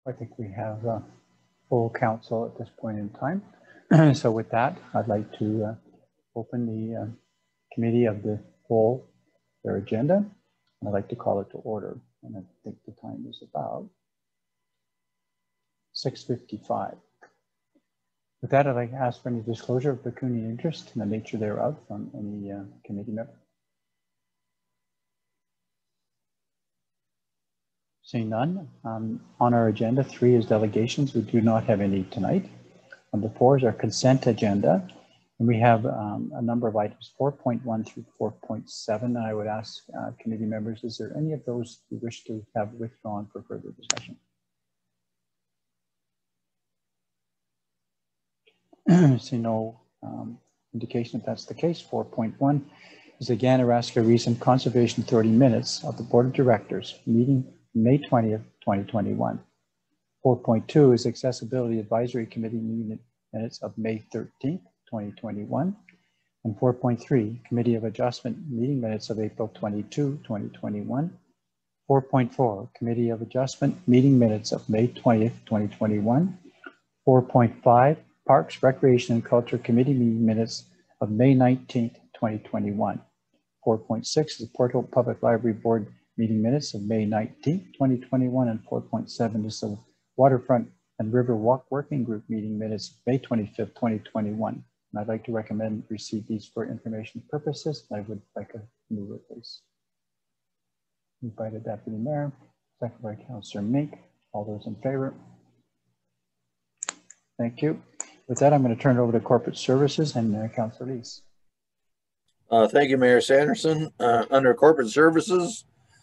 I think we have full council at this point in time. So with that, I'd like to open the committee of the whole, their agenda. And I'd like to call it to order. And I think the time is about 6:55. With that, I'd like to ask for any disclosure of pecuniary interest and the nature thereof from any committee member. Seeing none, on our agenda, 3 is delegations. We do not have any tonight. Number 4 is our consent agenda. And we have a number of items, 4.1 through 4.7. And I would ask committee members, is there any of those you wish to have withdrawn for further discussion? See no indication that that's the case. 4.1 is again, Araska Region Conservation Authority minutes of the Board of Directors meeting May 20th, 2021. 4.2 is Accessibility Advisory Committee meeting minutes of May 13th, 2021. And 4.3, Committee of Adjustment meeting minutes of April 22, 2021. 4.4, Committee of Adjustment meeting minutes of May 20th, 2021. 4.5, Parks, Recreation and Culture Committee meeting minutes of May 19th, 2021. 4.6 is Port Hope Public Library Board meeting minutes of May 19th, 2021, and 4.7 is the Waterfront and River Walk Working Group meeting minutes of May 25th, 2021. And I'd like to recommend receive these for information purposes. I would like a mover, please. Moved by the Deputy Mayor, second by Councillor Mink. All those in favor? Thank you. With that, I'm going to turn it over to Corporate Services and Councillor Lees. Thank you, Mayor Sanderson. Under Corporate Services,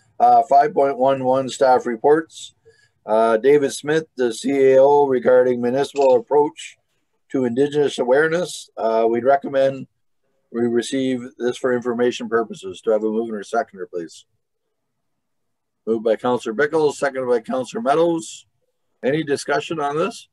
5.11 staff reports. David Smith, the CAO, regarding municipal approach to Indigenous awareness. We'd recommend we receive this for information purposes. Do I have a mover or seconder, please? Moved by Councillor Bickles, seconded by Councillor Meadows. Any discussion on this?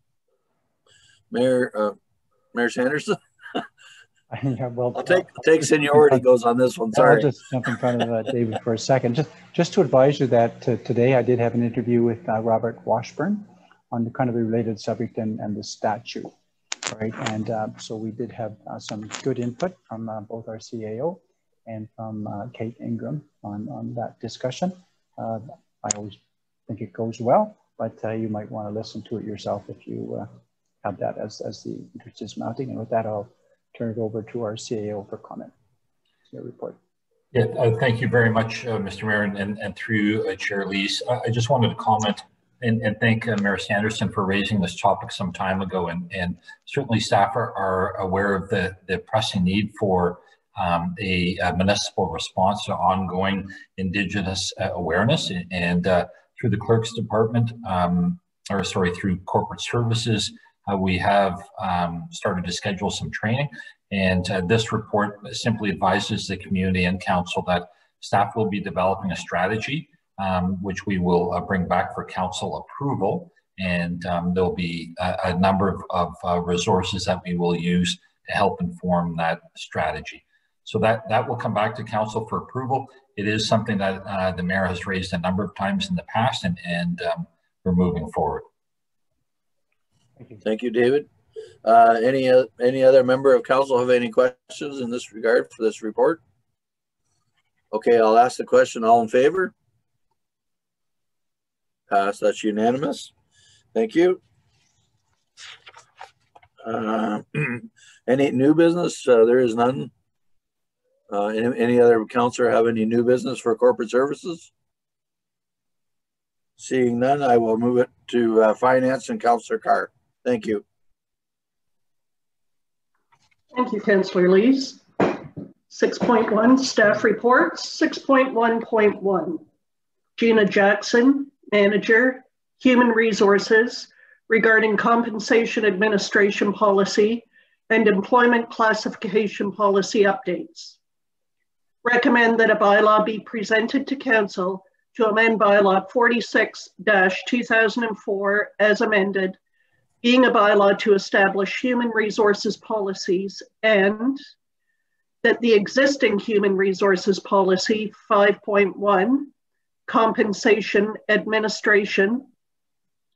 Mayor Sanderson? Yeah, well, I'll take seniority goes on this one. Sorry. I'll just jump in front of David for a second. Just to advise you that today I did have an interview with Robert Washburn on the kind of a related subject and the statute, right? And so we did have some good input from both our CAO and from Kate Ingram on that discussion. I always think it goes well, but you might want to listen to it yourself if you have that as the interest is mounting. And with that, I'll turn it over to our CAO for comment. Your report. Yeah, thank you very much, Mr. Mayor, and through Chair Lees. I just wanted to comment and thank Mayor Sanderson for raising this topic some time ago. And certainly staff are aware of the pressing need for a municipal response to ongoing Indigenous awareness. And through the Clerk's Department, through Corporate Services, we have started to schedule some training, and this report simply advises the community and council that staff will be developing a strategy, which we will bring back for council approval, and there'll be a number of resources that we will use to help inform that strategy. So that will come back to council for approval. It is something that the mayor has raised a number of times in the past, and we're moving forward. Thank you, David. Any other member of council have any questions in this regard for this report? Okay, I'll ask the question. All in favor? Pass. That's unanimous. Thank you. Any new business? There is none. Any other councillor have any new business for corporate services? Seeing none, I will move it to finance and Councillor Carr. Thank you. Thank you, Councillor Lees. 6.1 staff reports. 6.1.1 Gina Jackson, Manager, Human Resources, regarding compensation administration policy and employment classification policy updates. Recommend that a bylaw be presented to Council to amend bylaw 46-2004 as amended, being a bylaw to establish human resources policies, and that the existing human resources policy 5.1, compensation administration,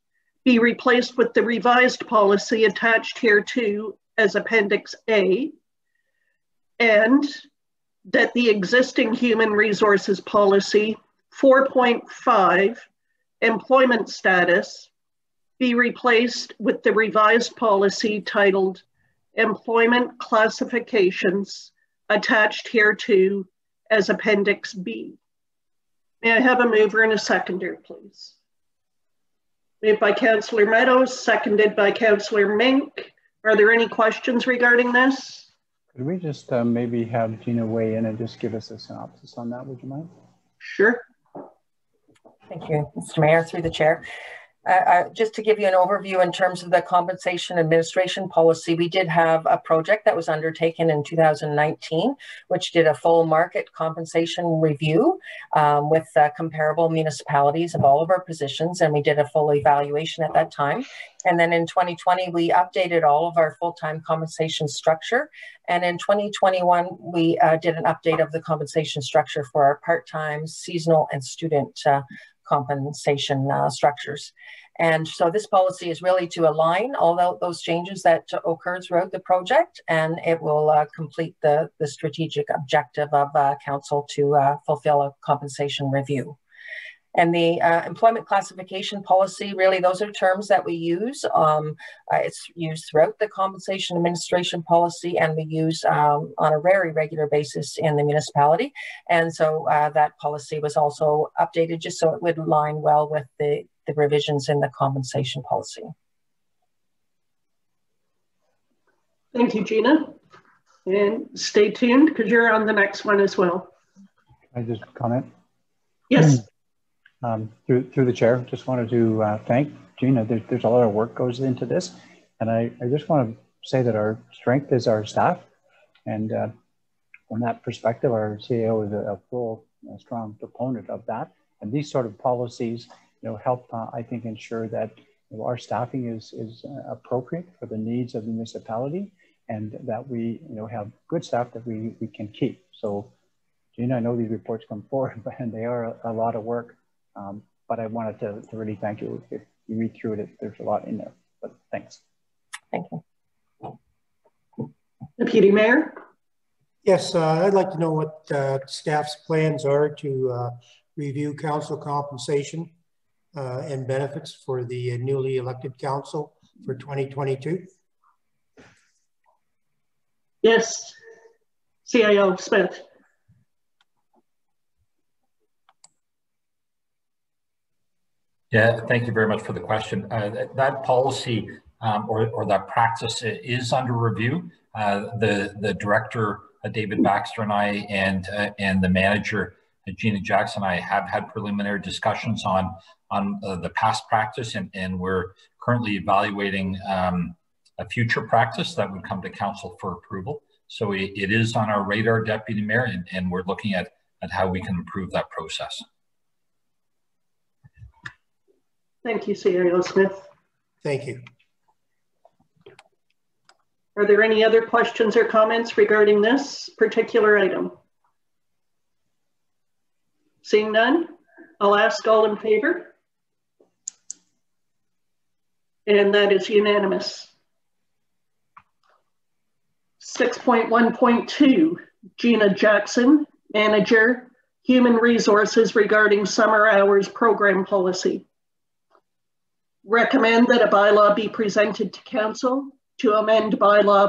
be replaced with the revised policy attached hereto as Appendix A, and that the existing human resources policy 4.5, employment status, be replaced with the revised policy titled Employment Classifications attached hereto as Appendix B. May I have a mover and a seconder, please? Moved by Councillor Meadows, seconded by Councillor Mink. Are there any questions regarding this? Could we just maybe have Gina weigh in and just give us a synopsis on that, would you mind? Sure. Thank you, Mr. Mayor, through the chair. Just to give you an overview in terms of the compensation administration policy, we did have a project that was undertaken in 2019, which did a full market compensation review with comparable municipalities of all of our positions, and we did a full evaluation at that time. And then in 2020, we updated all of our full-time compensation structure. And in 2021, we did an update of the compensation structure for our part-time, seasonal, and student compensation structures. And so this policy is really to align all those changes that occurred throughout the project, and it will complete the strategic objective of council to fulfill a compensation review. And the employment classification policy, really those are terms that we use. It's used throughout the compensation administration policy, and we use on a very regular basis in the municipality. And so that policy was also updated just so it would align well with the revisions in the compensation policy. Thank you, Gina. And stay tuned because you're on the next one as well. Can I just comment? Yes. Through the chair, just wanted to thank Gina. There's a lot of work goes into this, and I just want to say that our strength is our staff, and from that perspective, our CAO is a full, strong proponent of that. And these sort of policies, help I think ensure that our staffing is appropriate for the needs of the municipality, and that we have good staff that we can keep. So, Gina, I know these reports come forward, and they are a lot of work. But I wanted to really thank you. If you read through it, there's a lot in there, but thanks. Thank you. Deputy Mayor? Yes, I'd like to know what staff's plans are to review council compensation and benefits for the newly elected council for 2022. Yes, CIO Smith. Yeah, thank you very much for the question. That policy or that practice is under review. The director, David Baxter, and I, and the manager, Gina Jackson, and I have had preliminary discussions on the past practice, and we're currently evaluating a future practice that would come to council for approval. So it is on our radar, Deputy Mayor, and we're looking at how we can improve that process. Thank you, CIO Smith. Thank you. Are there any other questions or comments regarding this particular item? Seeing none, I'll ask all in favor. And that is unanimous. 6.1.2, Gina Jackson, Manager, Human Resources regarding summer hours program policy. Recommend that a bylaw be presented to council to amend bylaw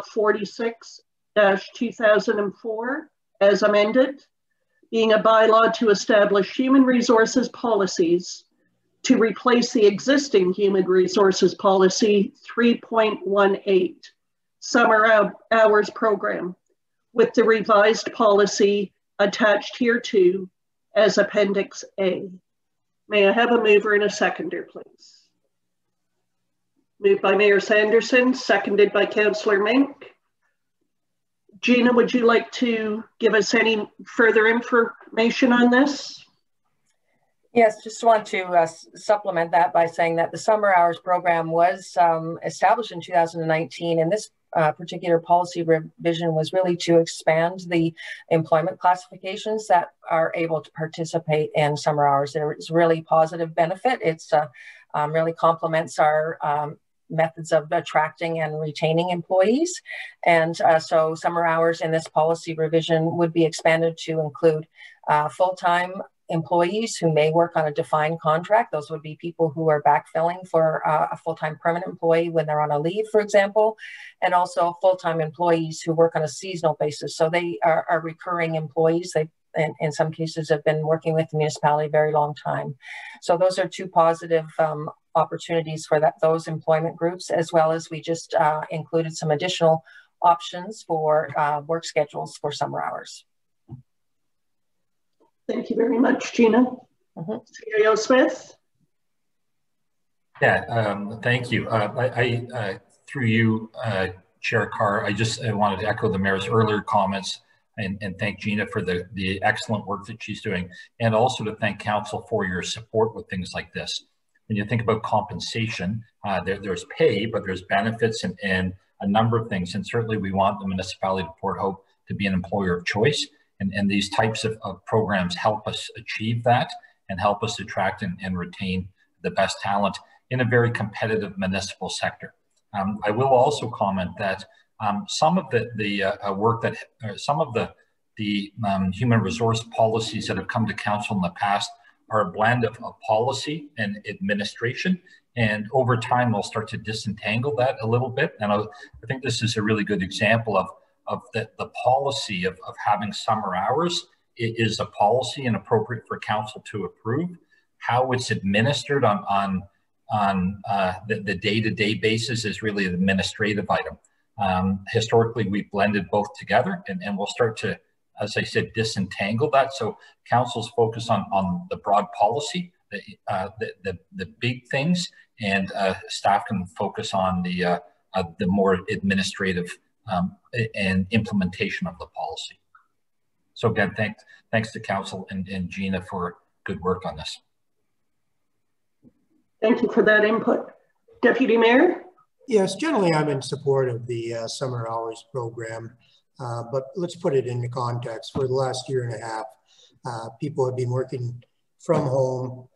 46-2004 as amended, being a bylaw to establish human resources policies to replace the existing human resources policy 3.18, summer hours program, with the revised policy attached hereto as Appendix A. May I have a mover and a seconder, please? Moved by Mayor Sanderson, seconded by Councillor Mink. Gina, would you like to give us any further information on this? Yes, just want to supplement that by saying that the summer hours program was established in 2019, and this particular policy revision was really to expand the employment classifications that are able to participate in summer hours. There is really positive benefit. It's really complements our methods of attracting and retaining employees. And so summer hours in this policy revision would be expanded to include full-time employees who may work on a defined contract. Those would be people who are backfilling for a full-time permanent employee when they're on a leave, for example, and also full-time employees who work on a seasonal basis. So they are recurring employees. They, in some cases, have been working with the municipality a very long time. So those are two positive opportunities for those employment groups, as well as we just included some additional options for work schedules for summer hours. Thank you very much, Gina. CAO Smith? Yeah, thank you. Through you, Chair Carr, I wanted to echo the Mayor's earlier comments and thank Gina for the excellent work that she's doing, and also to thank Council for your support with things like this. When you think about compensation, there's pay, but there's benefits and a number of things. And certainly we want the municipality of Port Hope to be an employer of choice. And these types of programs help us achieve that and help us attract and retain the best talent in a very competitive municipal sector. I will also comment that some of the work that, some of the human resource policies that have come to council in the past are a blend of policy and administration. And over time, we'll start to disentangle that a little bit. And I think this is a really good example of the policy of having summer hours. It is a policy and appropriate for council to approve. How it's administered on the day-to-day basis is really an administrative item. Historically, we've blended both together, and we'll start to, as I said, disentangle that. So council's focus on the broad policy, the big things, and staff can focus on the more administrative and implementation of the policy. So again, thanks to council and Gina for good work on this. Thank you for that input. Deputy Mayor? Yes, generally I'm in support of the summer hours program, but let's put it into context. For the last year and a half, people have been working from home.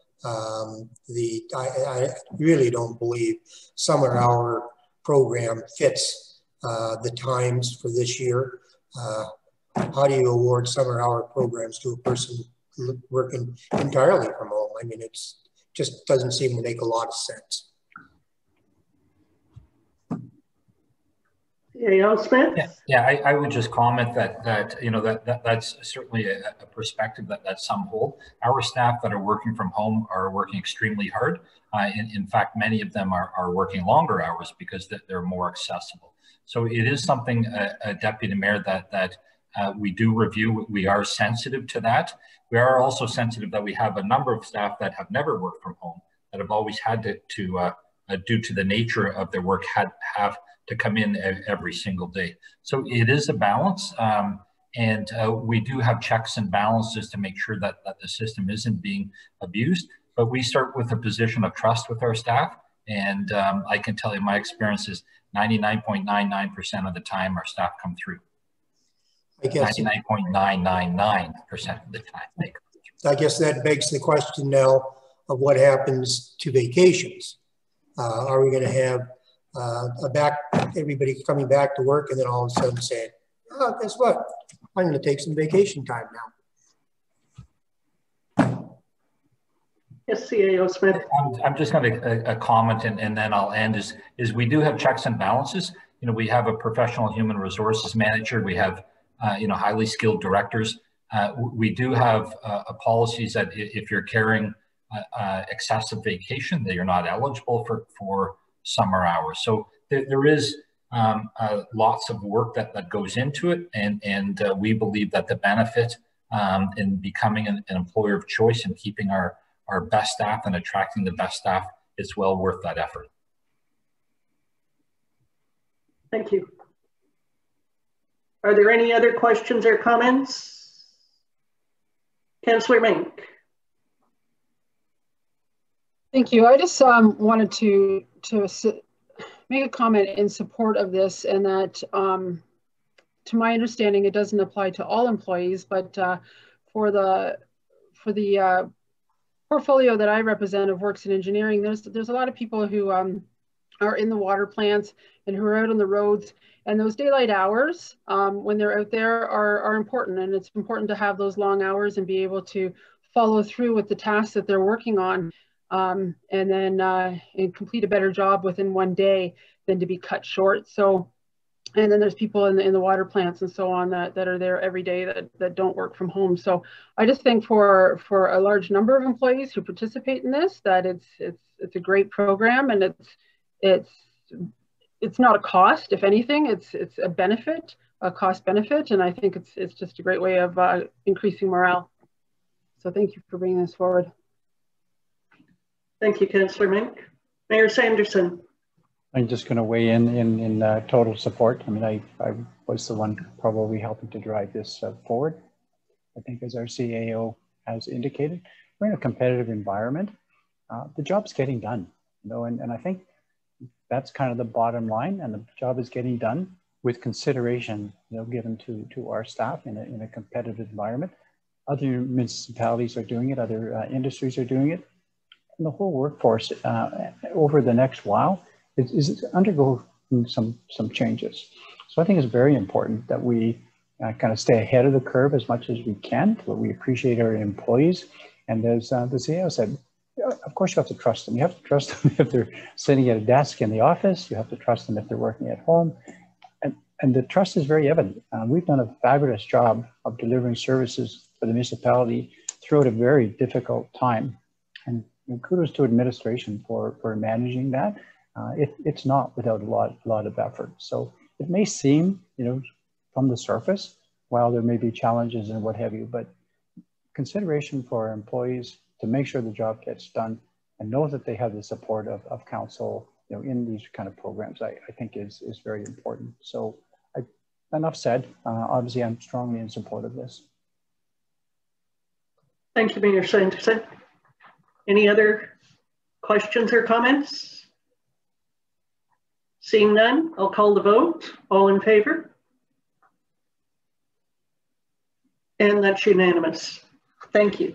I really don't believe summer hour program fits the times for this year. How do you award summer hour programs to a person working entirely from home? I mean, it's just doesn't seem to make a lot of sense. Smith? Yeah, I would just comment that you know that's certainly a perspective that some hold. Our staff that are working from home are working extremely hard. In fact, many of them are working longer hours because they're more accessible. So it is something, Deputy Mayor, that we do review. We are sensitive to that. We are also sensitive that we have a number of staff that have never worked from home, that have always had to due to the nature of their work, have to come in every single day. So it is a balance. And we do have checks and balances to make sure that the system isn't being abused. But we start with a position of trust with our staff. And I can tell you my experience is 99.99% of the time our staff come through. I guess 99.999% of the time they come through. I guess that begs the question now of what happens to vacations. Are we going to have everybody coming back to work and then all of a sudden saying, oh, guess what? I'm going to take some vacation time now. Yes, CAO Smith. I'm just going to comment and then I'll end is we do have checks and balances. You know, we have a professional human resources manager. We have, you know, highly skilled directors. We do have policies that if you're carrying excessive vacation, that you're not eligible for summer hours. So there is lots of work that goes into it. And we believe that the benefit in becoming an employer of choice and keeping our best staff and attracting the best staff is well worth that effort. Thank you. Are there any other questions or comments? Councillor Mink. Thank you. I just wanted to make a comment in support of this, and that to my understanding, it doesn't apply to all employees, but for the portfolio that I represent of works in engineering, there's a lot of people who are in the water plants and who are out on the roads. And those daylight hours, when they're out there, are important. And it's important to have those long hours and be able to follow through with the tasks that they're working on, and then and complete a better job within one day than to be cut short. So, and then there's people in the water plants and so on that are there every day that don't work from home. So I just think for a large number of employees who participate in this, that it's a great program, and it's not a cost. If anything, it's a benefit, a cost benefit, and I think it's just a great way of increasing morale. So thank you for bringing this forward. Thank you, Councillor Mink. Mayor Sanderson. I'm just going to weigh in total support. I mean, I was the one probably helping to drive this forward. I think, as our CAO has indicated, we're in a competitive environment. The job's getting done, and I think that's kind of the bottom line, and the job is getting done with consideration, given to our staff in a competitive environment. Other municipalities are doing it, other industries are doing it, and the whole workforce over the next while is undergo some changes. So I think it's very important that we kind of stay ahead of the curve as much as we can, but we appreciate our employees. And as the CEO said, of course you have to trust them. You have to trust them if they're sitting at a desk in the office. You have to trust them if they're working at home. And the trust is very evident. We've done a fabulous job of delivering services for the municipality throughout a very difficult time. And kudos to administration for managing that. It's not without a lot of effort. So it may seem, from the surface, while there may be challenges and what have you, but consideration for our employees to make sure the job gets done and know that they have the support of council, in these kind of programs, I think is very important. So enough said. Obviously, I'm strongly in support of this. Thank you, Mayor Sanderson. Any other questions or comments? Seeing none, I'll call the vote. All in favor? And that's unanimous. Thank you.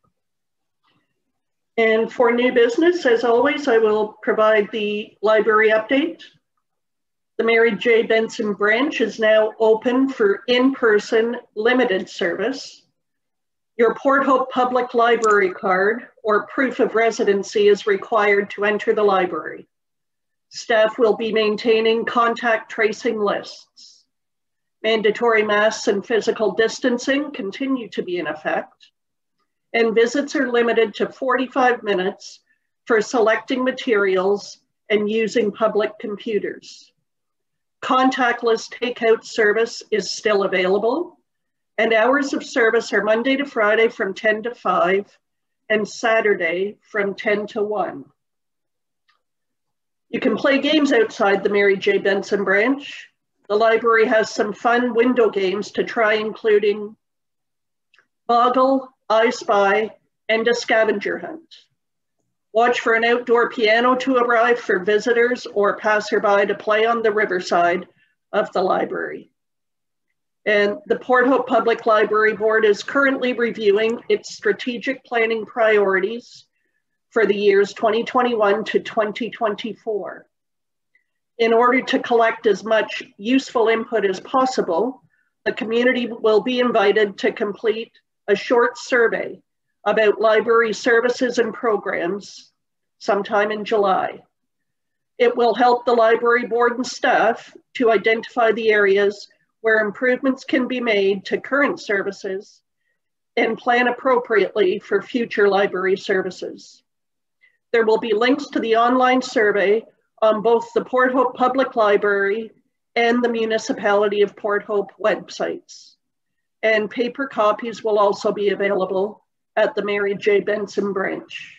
And for new business, as always, I will provide the library update. The Mary J. Benson branch is now open for in-person limited service. Your Port Hope Public Library card or proof of residency is required to enter the library. Staff will be maintaining contact tracing lists. Mandatory masks and physical distancing continue to be in effect, and visits are limited to 45 minutes for selecting materials and using public computers. Contactless takeout service is still available, and hours of service are Monday to Friday from 10 to 5 and Saturday from 10 to 1. You can play games outside the Mary J. Benson branch. The library has some fun window games to try, including Boggle, I Spy, and a scavenger hunt. Watch for an outdoor piano to arrive for visitors or passerby to play on the riverside of the library. And the Port Hope Public Library Board is currently reviewing its strategic planning priorities for the years 2021 to 2024. In order to collect as much useful input as possible, the community will be invited to complete a short survey about library services and programs sometime in July. It will help the library board and staff to identify the areas where improvements can be made to current services and plan appropriately for future library services. There will be links to the online survey on both the Port Hope Public Library and the Municipality of Port Hope websites. And paper copies will also be available at the Mary J. Benson branch.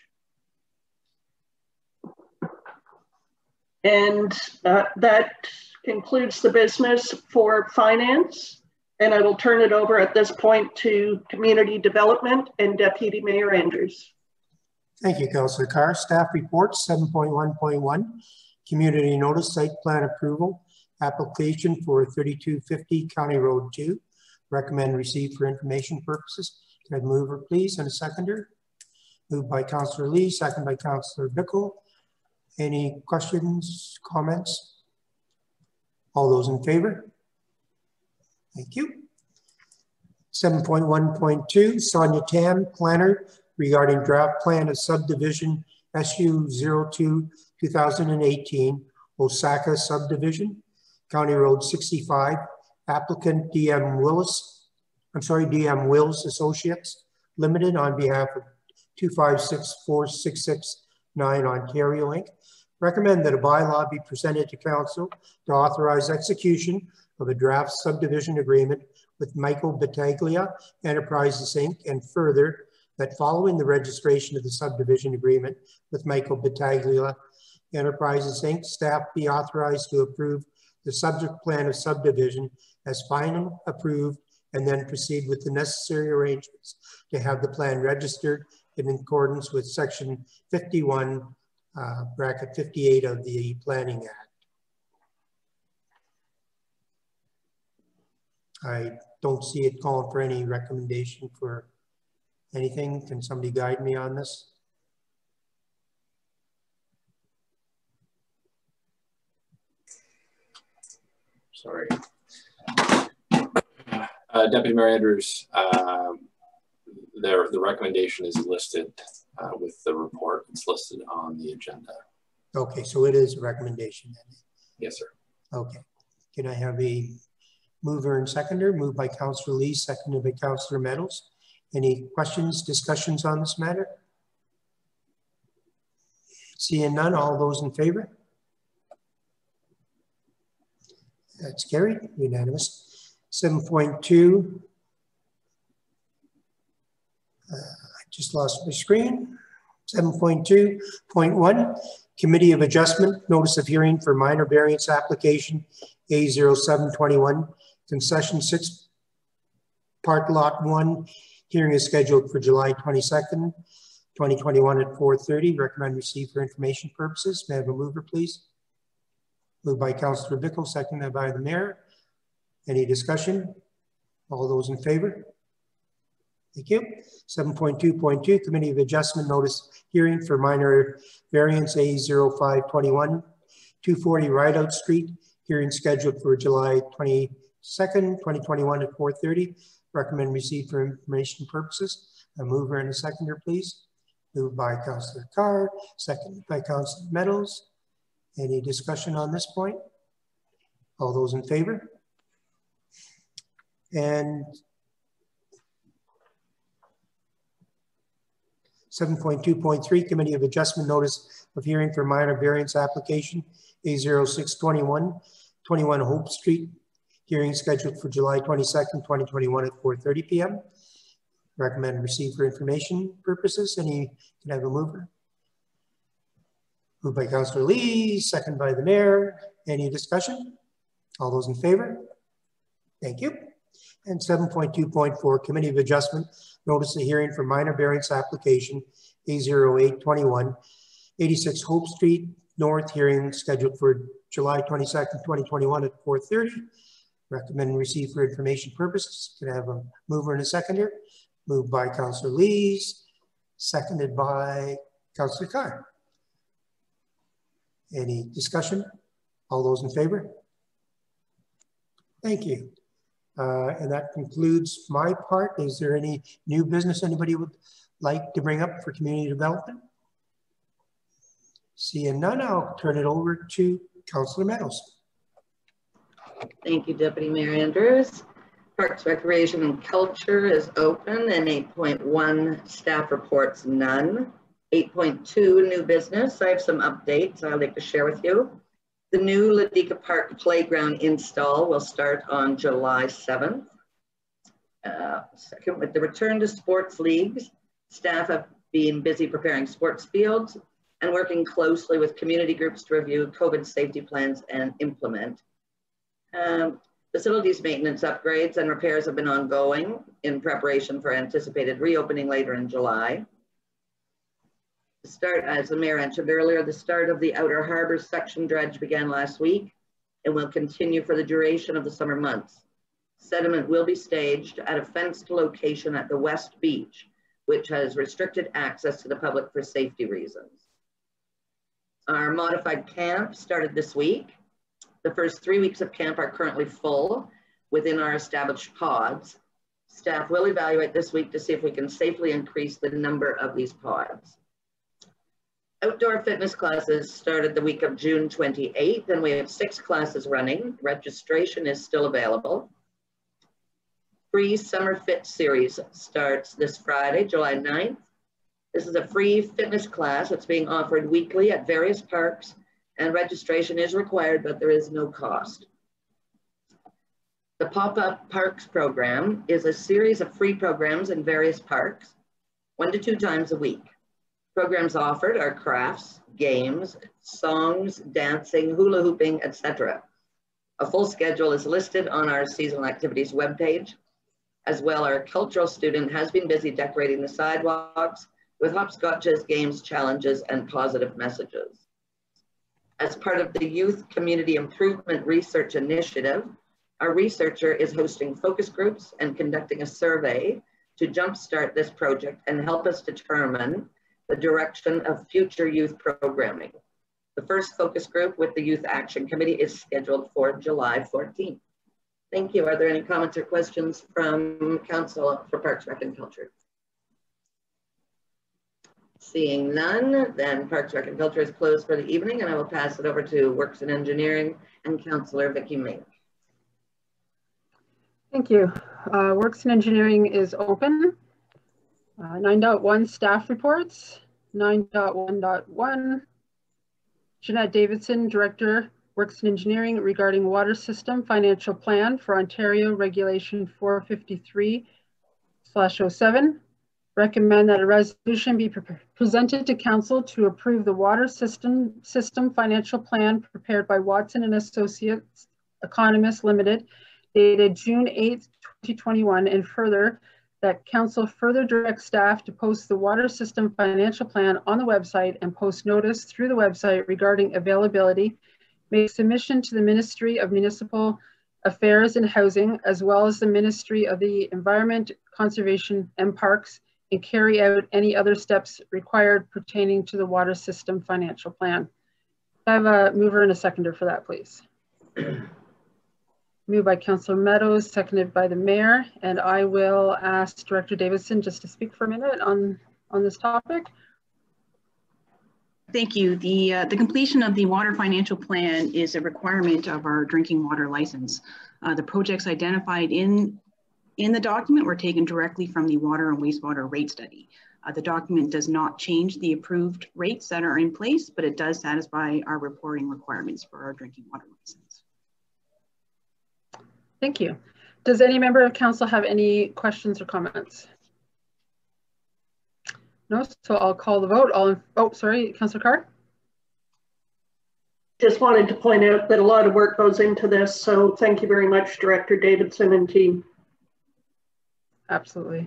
And that concludes the business for finance. And I will turn it over at this point to Community Development and Deputy Mayor Andrews. Thank you, Councillor Carr. Staff reports 7.1.1, community notice site plan approval, application for 3250 County Road 2. Recommend receive for information purposes. Can I have a mover, please, and a seconder? Moved by Councillor Lee, second by Councillor Bickle. Any questions, comments? All those in favor? Thank you. 7.1.2, Sonia Tam, planner, regarding draft plan of subdivision SU02 2018, Osaka subdivision, County Road 65, applicant DM Wills Associates Limited on behalf of 2564669 Ontario Inc. Recommend that a bylaw be presented to council to authorize execution of a draft subdivision agreement with Michael Battaglia Enterprises Inc. and further that following the registration of the subdivision agreement with Michael Battaglia Enterprises Inc., staff be authorized to approve the subject plan of subdivision as final approved and then proceed with the necessary arrangements to have the plan registered in accordance with section 51 bracket 58 of the Planning Act. I don't see it calling for any recommendation for anything. Can somebody guide me on this? Sorry. Deputy Mayor Andrews, the recommendation is listed with the report. It's listed on the agenda. Okay, so it is a recommendation then? Yes, sir. Okay. Can I have a mover and seconder? Moved by Councillor Lee, seconded by Councillor Meadows. Any questions, discussions on this matter? Seeing none, all those in favor? That's carried, unanimous. 7.2. I just lost my screen. 7.2.1, Committee of Adjustment, Notice of Hearing for Minor Variance Application A0721, Concession 6, Part Lot 1. Hearing is scheduled for July 22nd, 2021 at 4:30. Recommend receive for information purposes. May I have a mover, please? Moved by Councillor Bickle, seconded by the Mayor. Any discussion? All those in favor? Thank you. 7.2.2, Committee of Adjustment Notice Hearing for Minor Variance A0521, 240 Rideout Street. Hearing scheduled for July 22nd, 2021 at 4:30. Recommend receive for information purposes. A mover and a seconder, please. Moved by Councillor Carr, seconded by Councillor Meadows. Any discussion on this point? All those in favor? And 7.2.3, Committee of Adjustment Notice of Hearing for Minor Variance Application A0621, 21 Hope Street. Hearing scheduled for July 22nd, 2021 at 4:30 p.m. Recommend receive for information purposes. Any, can I have a mover? Moved by Councillor Lee, second by the Mayor. Any discussion? All those in favor? Thank you. And 7.2.4, Committee of Adjustment, Notice of Hearing for Minor Variance Application A0821, 86 Hope Street North. Hearing scheduled for July 22nd, 2021 at 4:30. Recommend receive for information purposes. Can I have a mover and a seconder? Moved by Councillor Lees, seconded by Councillor Carr. Any discussion? All those in favor? Thank you. And that concludes my part. Is there any new business anybody would like to bring up for community development? Seeing none, I'll turn it over to Councillor Meadows. Thank you, Deputy Mayor Andrews. Parks, Recreation and Culture is open, and 8.1 staff reports none. 8.2 new business. I have some updates I'd like to share with you. The new Ladika Park playground install will start on July 7th. Second, with the return to sports leagues, staff have been busy preparing sports fields and working closely with community groups to review COVID safety plans and implement. Facilities maintenance upgrades and repairs have been ongoing in preparation for anticipated reopening later in July. The start, as the Mayor mentioned earlier, the start of the Outer Harbour section dredge began last week and will continue for the duration of the summer months. Sediment will be staged at a fenced location at the West Beach, which has restricted access to the public for safety reasons. Our modified camp started this week. The first 3 weeks of camp are currently full within our established pods. Staff will evaluate this week to see if we can safely increase the number of these pods. Outdoor fitness classes started the week of June 28th, and we have 6 classes running. Registration is still available. Free Summer Fit series starts this Friday, July 9th. This is a free fitness class that's being offered weekly at various parks, and registration is required, but there is no cost. The Pop-Up Parks program is a series of free programs in various parks, 1 to 2 times a week. Programs offered are crafts, games, songs, dancing, hula hooping, etc. A full schedule is listed on our seasonal activities webpage. As well, our cultural student has been busy decorating the sidewalks with hopscotches, games, challenges, and positive messages. As part of the Youth Community Improvement Research Initiative, our researcher is hosting focus groups and conducting a survey to jumpstart this project and help us determine the direction of future youth programming. The first focus group with the Youth Action Committee is scheduled for July 14th. Thank you. Are there any comments or questions from Council for Parks, Rec and Culture? Seeing none, then Parks, Rec and Culture is closed for the evening, and I will pass it over to Works and Engineering and Councillor Vicky Mink. Thank you. Works and Engineering is open. 9.1 staff reports. 9.1.1. Jeanette Davidson, Director, Works and Engineering, regarding water system financial plan for Ontario Regulation 453/07. Recommend that a resolution be presented to Council to approve the water system financial plan prepared by Watson and Associates Economists Limited, dated June 8th, 2021, and further that Council further direct staff to post the water system financial plan on the website and post notice through the website regarding availability, make submission to the Ministry of Municipal Affairs and Housing, as well as the Ministry of the Environment, Conservation and Parks, and carry out any other steps required pertaining to the water system financial plan. I have a mover and a seconder for that, please. Moved by Councillor Meadows, seconded by the Mayor, and I will ask Director Davidson just to speak for a minute on this topic. Thank you. The completion of the water financial plan is a requirement of our drinking water license. The projects identified in the document were taken directly from the water and wastewater rate study. The document does not change the approved rates that are in place, but it does satisfy our reporting requirements for our drinking water license. Thank you. Does any member of Council have any questions or comments? No, so I'll call the vote. Oh, sorry, Councillor Carr. Just wanted to point out that a lot of work goes into this, so thank you very much, Director Davidson and team. Absolutely.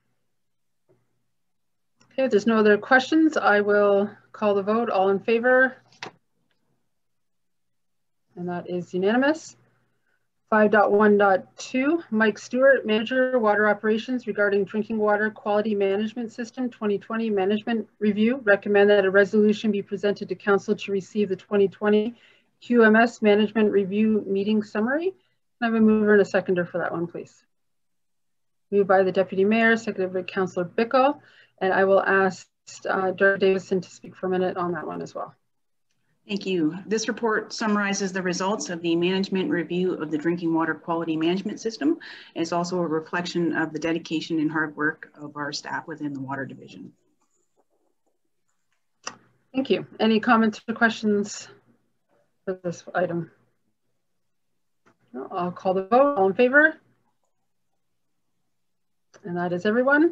Okay, if there's no other questions, I will call the vote. All in favor? And that is unanimous. 5.1.2, Mike Stewart, Manager, Water Operations, regarding Drinking Water Quality Management System 2020 Management Review. Recommend that a resolution be presented to Council to receive the 2020 QMS Management Review Meeting Summary. I have a mover and a seconder for that one, please. Moved by the Deputy Mayor, seconded by Councillor Bickle, and I will ask Director Davidson to speak for a minute on that one as well. Thank you. This report summarizes the results of the management review of the drinking water quality management system. It's also a reflection of the dedication and hard work of our staff within the water division. Thank you. Any comments or questions for this item? No, I'll call the vote. All in favor? And that is everyone.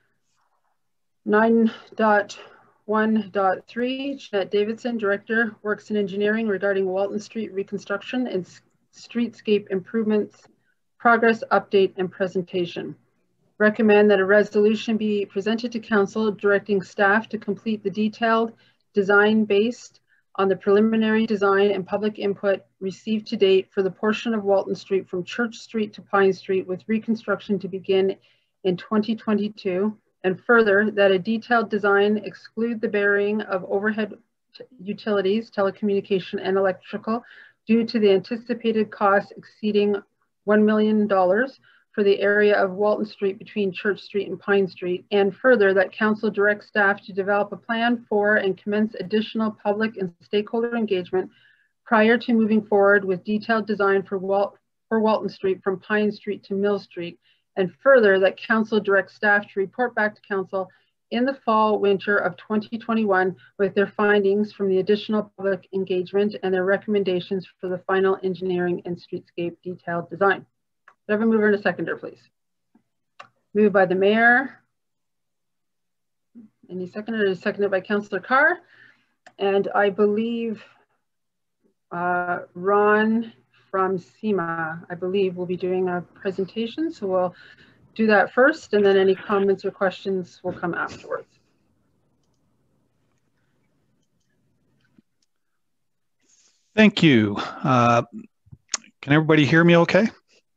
9.1.3, Jeanette Davidson, Director, Works and Engineering, regarding Walton Street reconstruction and streetscape improvements, progress update and presentation. Recommend that a resolution be presented to Council directing staff to complete the detailed design based on the preliminary design and public input received to date for the portion of Walton Street from Church Street to Pine Street, with reconstruction to begin in 2022, And further, that a detailed design exclude the bearing of overhead utilities, telecommunication, and electrical due to the anticipated costs exceeding $1 million for the area of Walton Street between Church Street and Pine Street. And further, that council directs staff to develop a plan for and commence additional public and stakeholder engagement prior to moving forward with detailed design for Walton Street from Pine Street to Mill Street. And further, that council directs staff to report back to council in the fall, winter of 2021 with their findings from the additional public engagement and their recommendations for the final engineering and streetscape detailed design. Do I have a mover and a seconder, please? Moved by the mayor. Any seconder? Is seconded by Councillor Carr. And I believe Ron from SEMA, I believe, will be doing a presentation. So we'll do that first, and then any comments or questions will come afterwards. Thank you. Can everybody hear me okay?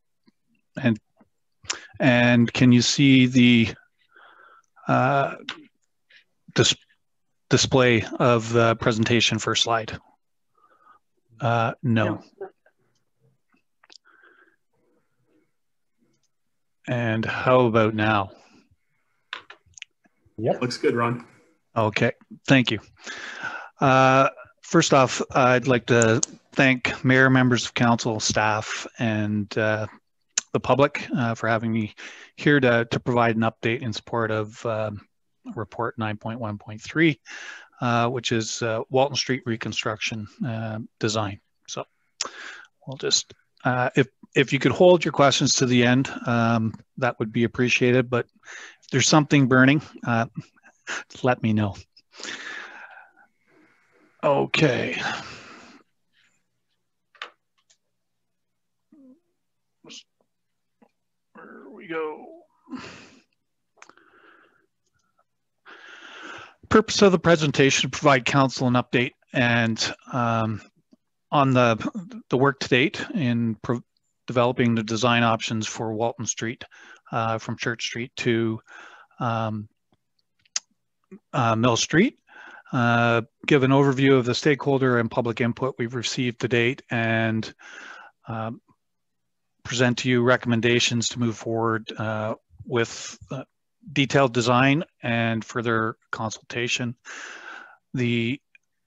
And can you see the display of the presentation first slide? No. And how about now? Yep. Looks good, Ron. Okay, thank you. First off, I'd like to thank mayor, members of council, staff, and the public for having me here to provide an update in support of report 9.1.3, which is Walton Street reconstruction design. So we'll just, if you could hold your questions to the end, that would be appreciated. But if there's something burning, let me know. Okay. Where we go. Purpose of the presentation: to provide council an update and on the work to date in developing the design options for Walton Street from Church Street to Mill Street. Give an overview of the stakeholder and public input we've received to date, and present to you recommendations to move forward with detailed design and further consultation. The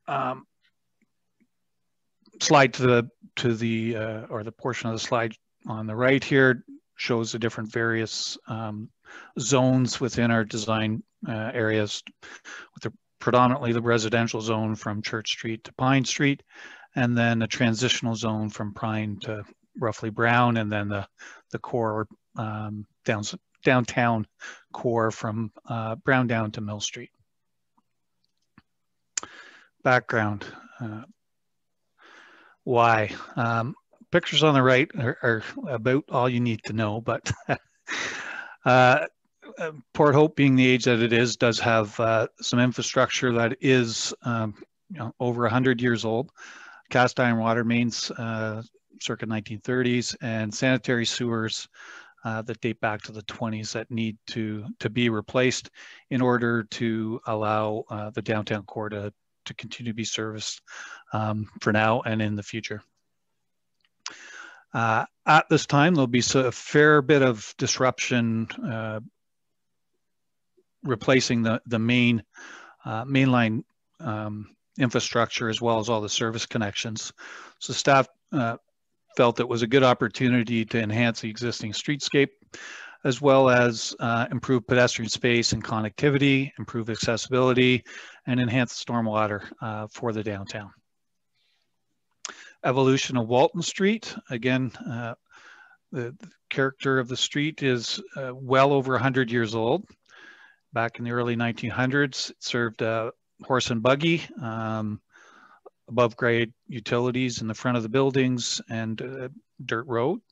slide to the or the portion of the slide on the right here shows the different various zones within our design areas, with predominantly the residential zone from Church Street to Pine Street, and then a transitional zone from Pine to roughly Brown, and then the core downtown core from Brown down to Mill Street. Background. Why? Pictures on the right are about all you need to know, but Port Hope, being the age that it is, does have some infrastructure that is over 100 years old. Cast iron water mains circa 1930s, and sanitary sewers that date back to the 20s that need to be replaced in order to allow the downtown core to continue to be serviced for now and in the future. At this time, there'll be a fair bit of disruption replacing the mainline infrastructure, as well as all the service connections. So staff felt it was a good opportunity to enhance the existing streetscape, as well as improve pedestrian space and connectivity, improve accessibility, and enhance stormwater for the downtown. Evolution of Walton Street. Again, the character of the street is well over 100 years old. Back in the early 1900s, it served horse and buggy, above grade utilities in the front of the buildings, and dirt road.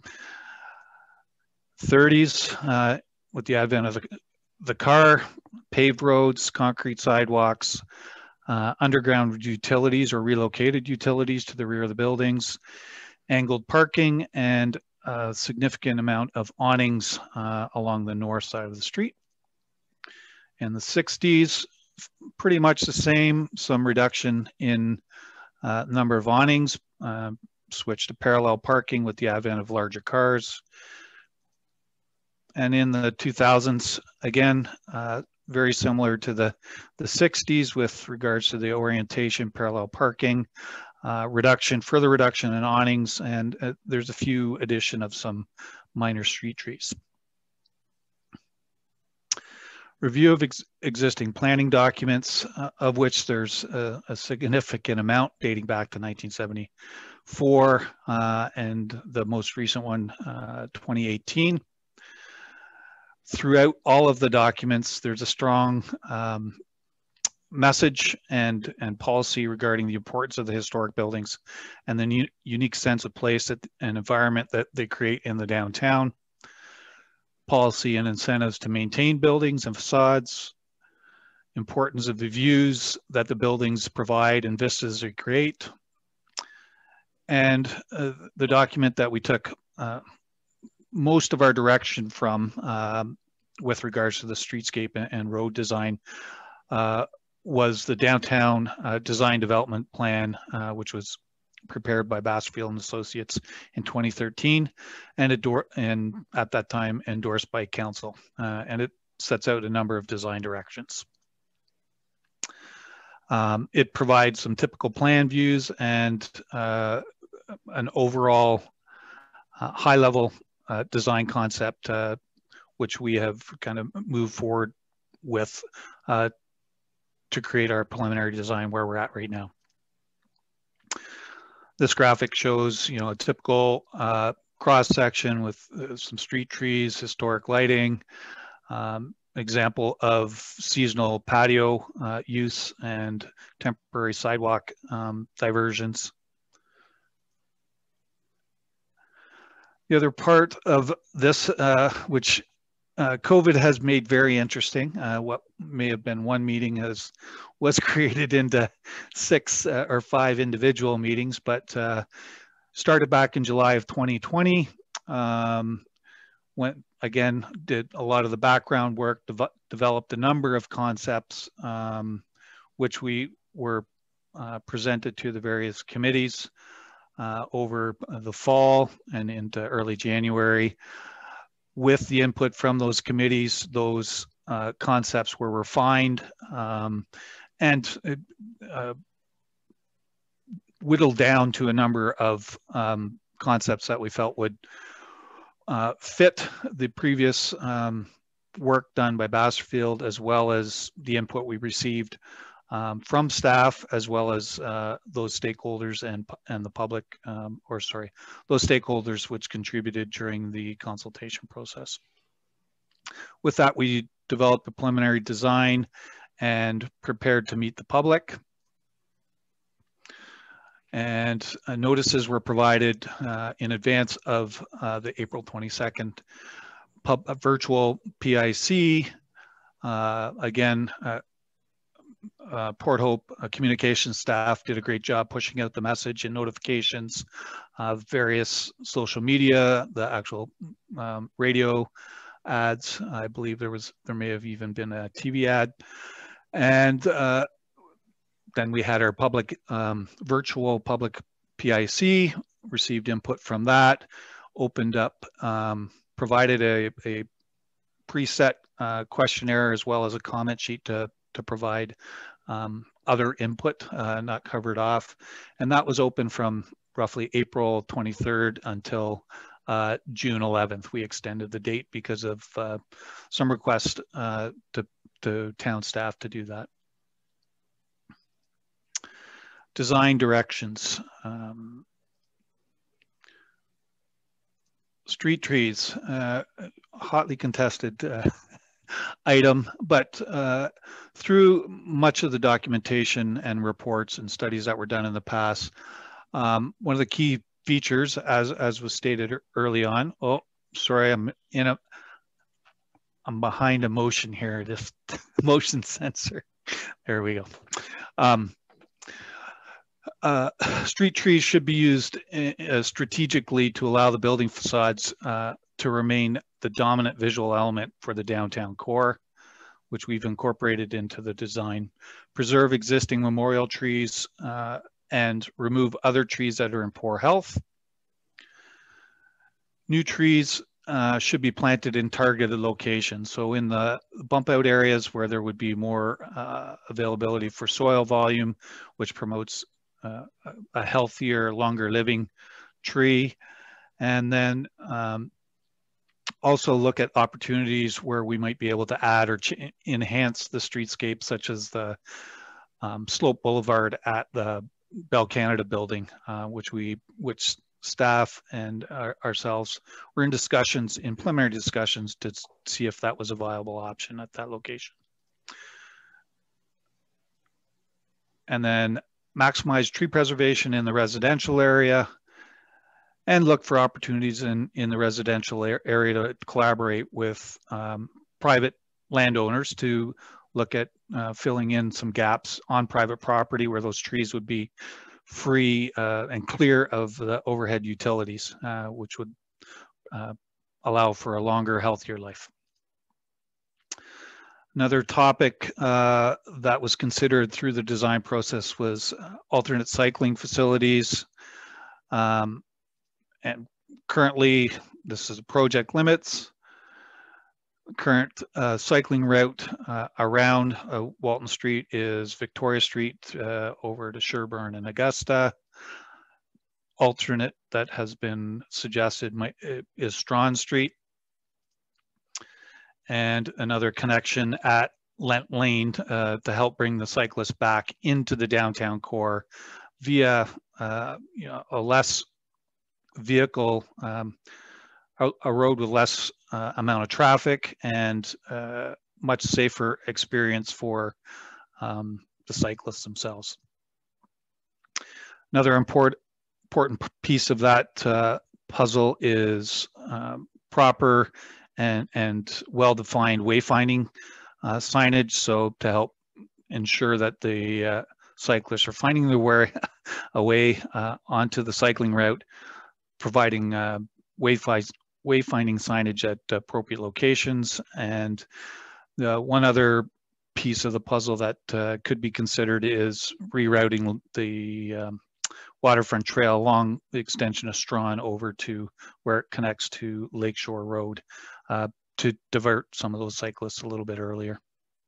30s, with the advent of the car, paved roads, concrete sidewalks, underground utilities or relocated utilities to the rear of the buildings, angled parking, and a significant amount of awnings along the north side of the street. In the 60s, pretty much the same, some reduction in number of awnings, switched to parallel parking with the advent of larger cars. And in the 2000s, again, very similar to the 60s with regards to the orientation, parallel parking, further reduction in awnings, and there's a few addition of some minor street trees. Review of existing planning documents, of which there's a significant amount dating back to 1974, and the most recent one, 2018. Throughout all of the documents, there's a strong message and policy regarding the importance of the historic buildings and the unique sense of place and environment that they create in the downtown. Policy and incentives to maintain buildings and facades, importance of the views that the buildings provide and vistas they create, and the document that we took most of our direction from with regards to the streetscape and road design was the downtown design development plan, which was prepared by Bassfield and Associates in 2013, and at that time endorsed by council, and it sets out a number of design directions. It provides some typical plan views and an overall high-level design concept, which we have kind of moved forward with to create our preliminary design where we're at right now. This graphic shows, a typical cross section with some street trees, historic lighting, example of seasonal patio use and temporary sidewalk diversions. The other part of this, which COVID has made very interesting, what may have been one meeting was created into 6 or 5 individual meetings, but started back in July of 2020. Went again, did a lot of the background work, developed a number of concepts, which we were presented to the various committees over the fall and into early January. With the input from those committees, those concepts were refined and whittled down to a number of concepts that we felt would fit the previous work done by Bassfield, as well as the input we received from staff, as well as those stakeholders and the public, those stakeholders which contributed during the consultation process. With that, we developed a preliminary design and prepared to meet the public. And notices were provided in advance of the April 22nd virtual PIC. Again, Port Hope communications staff did a great job pushing out the message and notifications of various social media, the actual radio ads. I believe there may have even been a TV ad. And then we had our public virtual public PIC, received input from that, opened up, provided a preset questionnaire as well as a comment sheet to provide other input not covered off. And that was open from roughly April 23rd until June 11th. We extended the date because of some requests to town staff to do that. Design directions. Street trees, hotly contested item, but through much of the documentation and reports and studies that were done in the past, one of the key features, as was stated early on, oh, sorry, I'm behind a motion here, this motion sensor. There we go. Street trees should be used strategically to allow the building facades to remain the dominant visual element for the downtown core. which we've incorporated into the design. Preserve existing memorial trees and remove other trees that are in poor health. New trees should be planted in targeted locations. So in the bump out areas where there would be more availability for soil volume, which promotes a healthier, longer living tree. And then also look at opportunities where we might be able to add or enhance the streetscape, such as the slope boulevard at the Bell Canada building, which staff and ourselves were in discussions, in preliminary discussions, to see if that was a viable option at that location. And then maximize tree preservation in the residential area, and look for opportunities in the residential area to collaborate with private landowners to look at filling in some gaps on private property where those trees would be free and clear of the overhead utilities, which would allow for a longer, healthier life. Another topic that was considered through the design process was alternate cycling facilities. And currently, this is project limits. Current cycling route around Walton Street is Victoria Street over to Sherbourne and Augusta. Alternate that has been suggested is Strawn Street. And another connection at Lent Lane to help bring the cyclists back into the downtown core via a less vehicle, a road with less amount of traffic and much safer experience for the cyclists themselves. Another important piece of that puzzle is proper and well-defined wayfinding signage, so to help ensure that the cyclists are finding their way onto the cycling route, providing wayfinding signage at appropriate locations. And one other piece of the puzzle that could be considered is rerouting the waterfront trail along the extension of Strawn over to where it connects to Lakeshore Road to divert some of those cyclists a little bit earlier.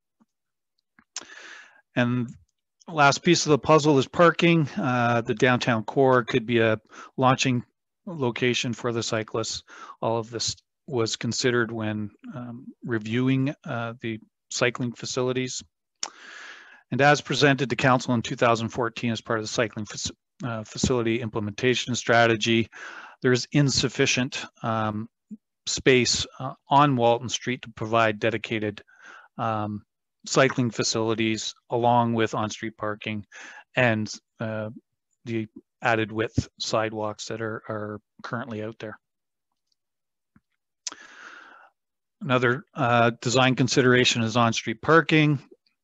And last piece of the puzzle is parking. The downtown core could be a launching location for the cyclists. All of this was considered when reviewing the cycling facilities. And as presented to council in 2014 as part of the cycling facility implementation strategy, there's insufficient space on Walton Street to provide dedicated cycling facilities along with on-street parking and the added width sidewalks that are currently out there. Another design consideration is on-street parking.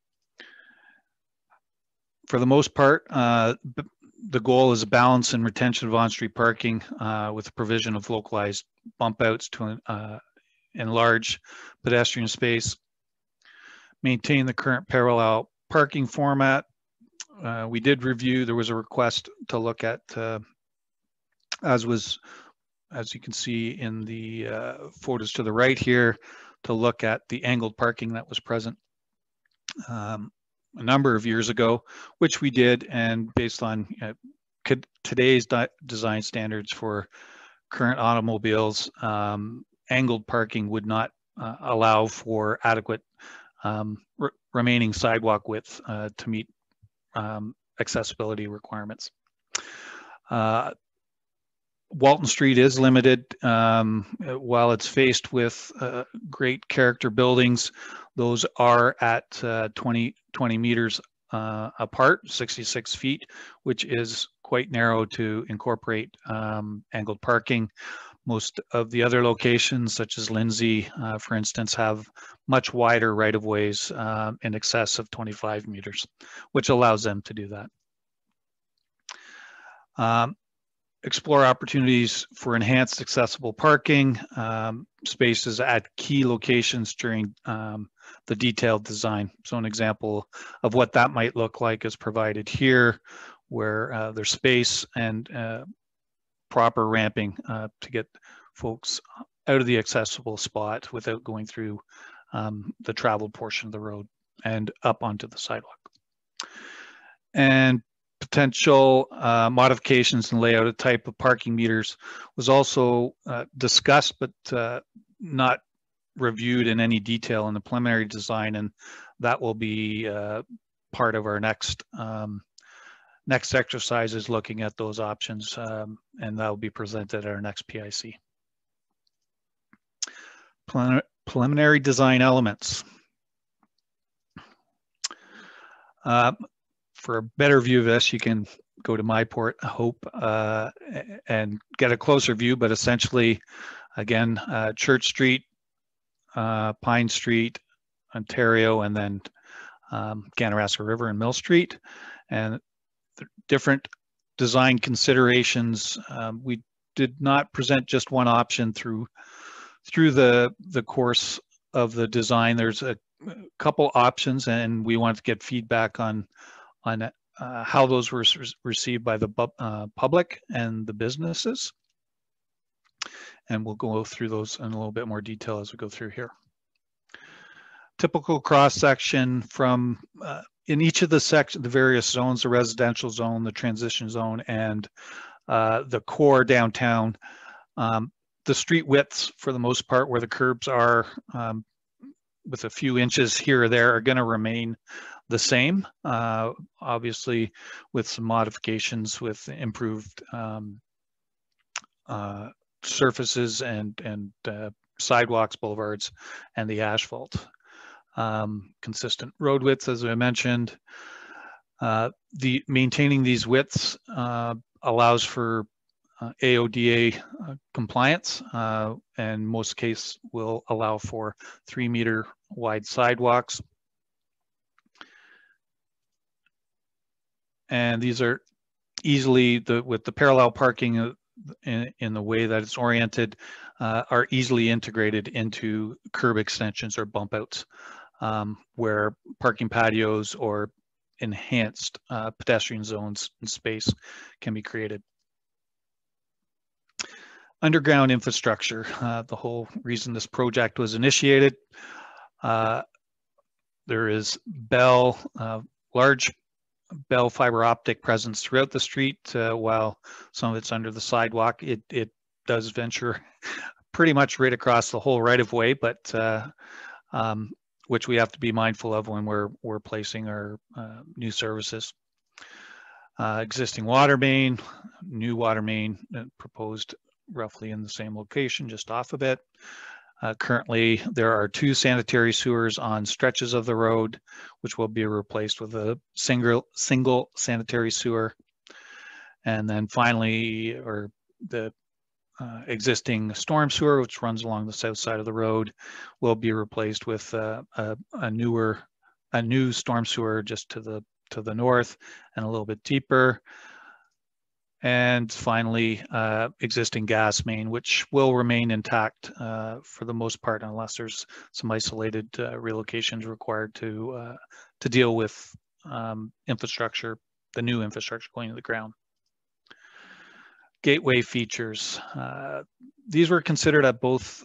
For the most part, the goal is a balance and retention of on-street parking with the provision of localized bump outs to enlarge pedestrian space. Maintain the current parallel parking format. We did review, there was a request to look at, as you can see in the photos to the right here, to look at the angled parking that was present a number of years ago, which we did, and based on today's design standards for current automobiles, angled parking would not allow for adequate remaining sidewalk width to meet accessibility requirements. Walton Street is limited. While it's faced with great character buildings, those are at 20 meters apart, 66 feet, which is quite narrow to incorporate angled parking. Most of the other locations, such as Lindsay, for instance, have much wider right-of-ways in excess of 25 meters, which allows them to do that. Explore opportunities for enhanced accessible parking spaces at key locations during the detailed design. So an example of what that might look like is provided here, where there's space and proper ramping to get folks out of the accessible spot without going through the traveled portion of the road and up onto the sidewalk. And potential modifications and layout of type of parking meters was also discussed, but not reviewed in any detail in the preliminary design, and that will be part of our next exercise, is looking at those options, and that will be presented at our next PIC. Preliminary design elements. For a better view of this, you can go to My Port Hope and get a closer view, but essentially, again, Church Street, Pine Street, Ontario, and then Ganaraska River and Mill Street. And different design considerations. We did not present just one option through the course of the design. There's a couple options, and we wanted to get feedback on how those were received by the public and the businesses. And we'll go through those in a little bit more detail as we go through here. Typical cross section from in each of the various zones: the residential zone, the transition zone, and the core downtown. The street widths, for the most part, where the curbs are, with a few inches here or there, are going to remain the same, obviously with some modifications with improved surfaces and sidewalks, boulevards, and the asphalt. Consistent road widths, as I mentioned. Maintaining these widths allows for AODA compliance, and most cases will allow for 3-meter wide sidewalks. And these are easily, with the parallel parking in the way that it's oriented, are easily integrated into curb extensions or bump outs, where parking patios or enhanced pedestrian zones and space can be created. Underground infrastructure, the whole reason this project was initiated. There is large Bell fiber optic presence throughout the street, while some of it's under the sidewalk. It does venture pretty much right across the whole right of way, but which we have to be mindful of when we're placing our new services. Existing water main, new water main proposed roughly in the same location, just off of it. Currently, there are 2 sanitary sewers on stretches of the road, which will be replaced with a single sanitary sewer. And then finally, the existing storm sewer, which runs along the south side of the road, will be replaced with a new storm sewer just to the north and a little bit deeper. And finally, existing gas main, which will remain intact for the most part, unless there's some isolated relocations required to deal with infrastructure, the new infrastructure going to the ground. Gateway features. These were considered at both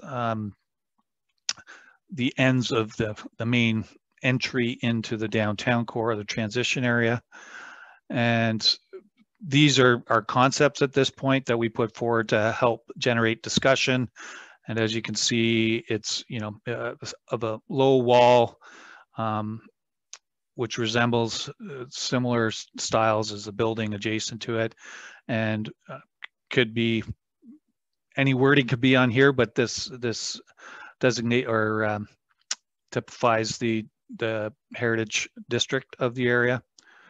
the ends of the main entry into the downtown core, the transition area. And these are concepts at this point that we put forward to help generate discussion. And as you can see, it's of a low wall, which resembles similar styles as the building adjacent to it, and could be, any wording could be on here, but this designate or typifies the heritage district of the area.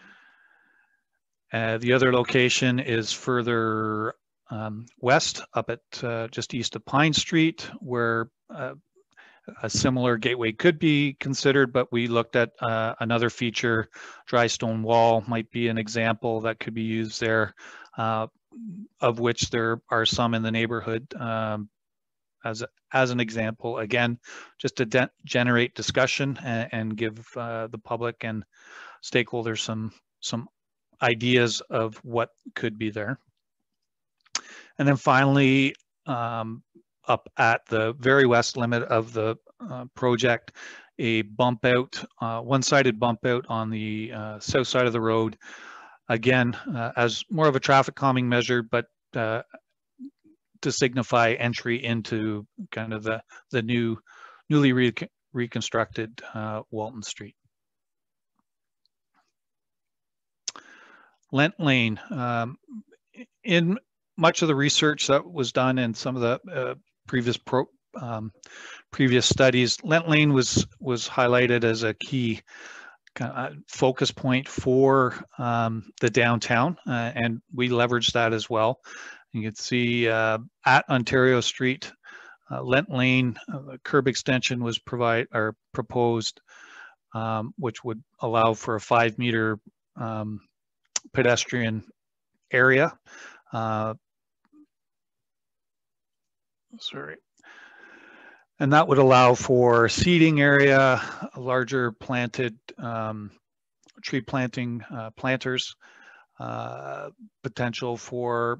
The other location is further west, up at just east of Pine Street, where a similar gateway could be considered, but we looked at another feature. Dry stone wall might be an example that could be used there, of which there are some in the neighborhood as an example, again, just to generate discussion and give the public and stakeholders some ideas of what could be there. And then finally, up at the very west limit of the project, a bump out, one-sided bump out on the south side of the road, again, as more of a traffic calming measure, but to signify entry into kind of the newly reconstructed Walton Street. Lent Lane, in much of the research that was done in some of the previous studies, Lent Lane was highlighted as a key focus point for the downtown, and we leveraged that as well. You can see at Ontario Street, Lent Lane, curb extension was proposed, which would allow for a 5-meter pedestrian area. And that would allow for seating area, a larger planted tree planting planters, potential for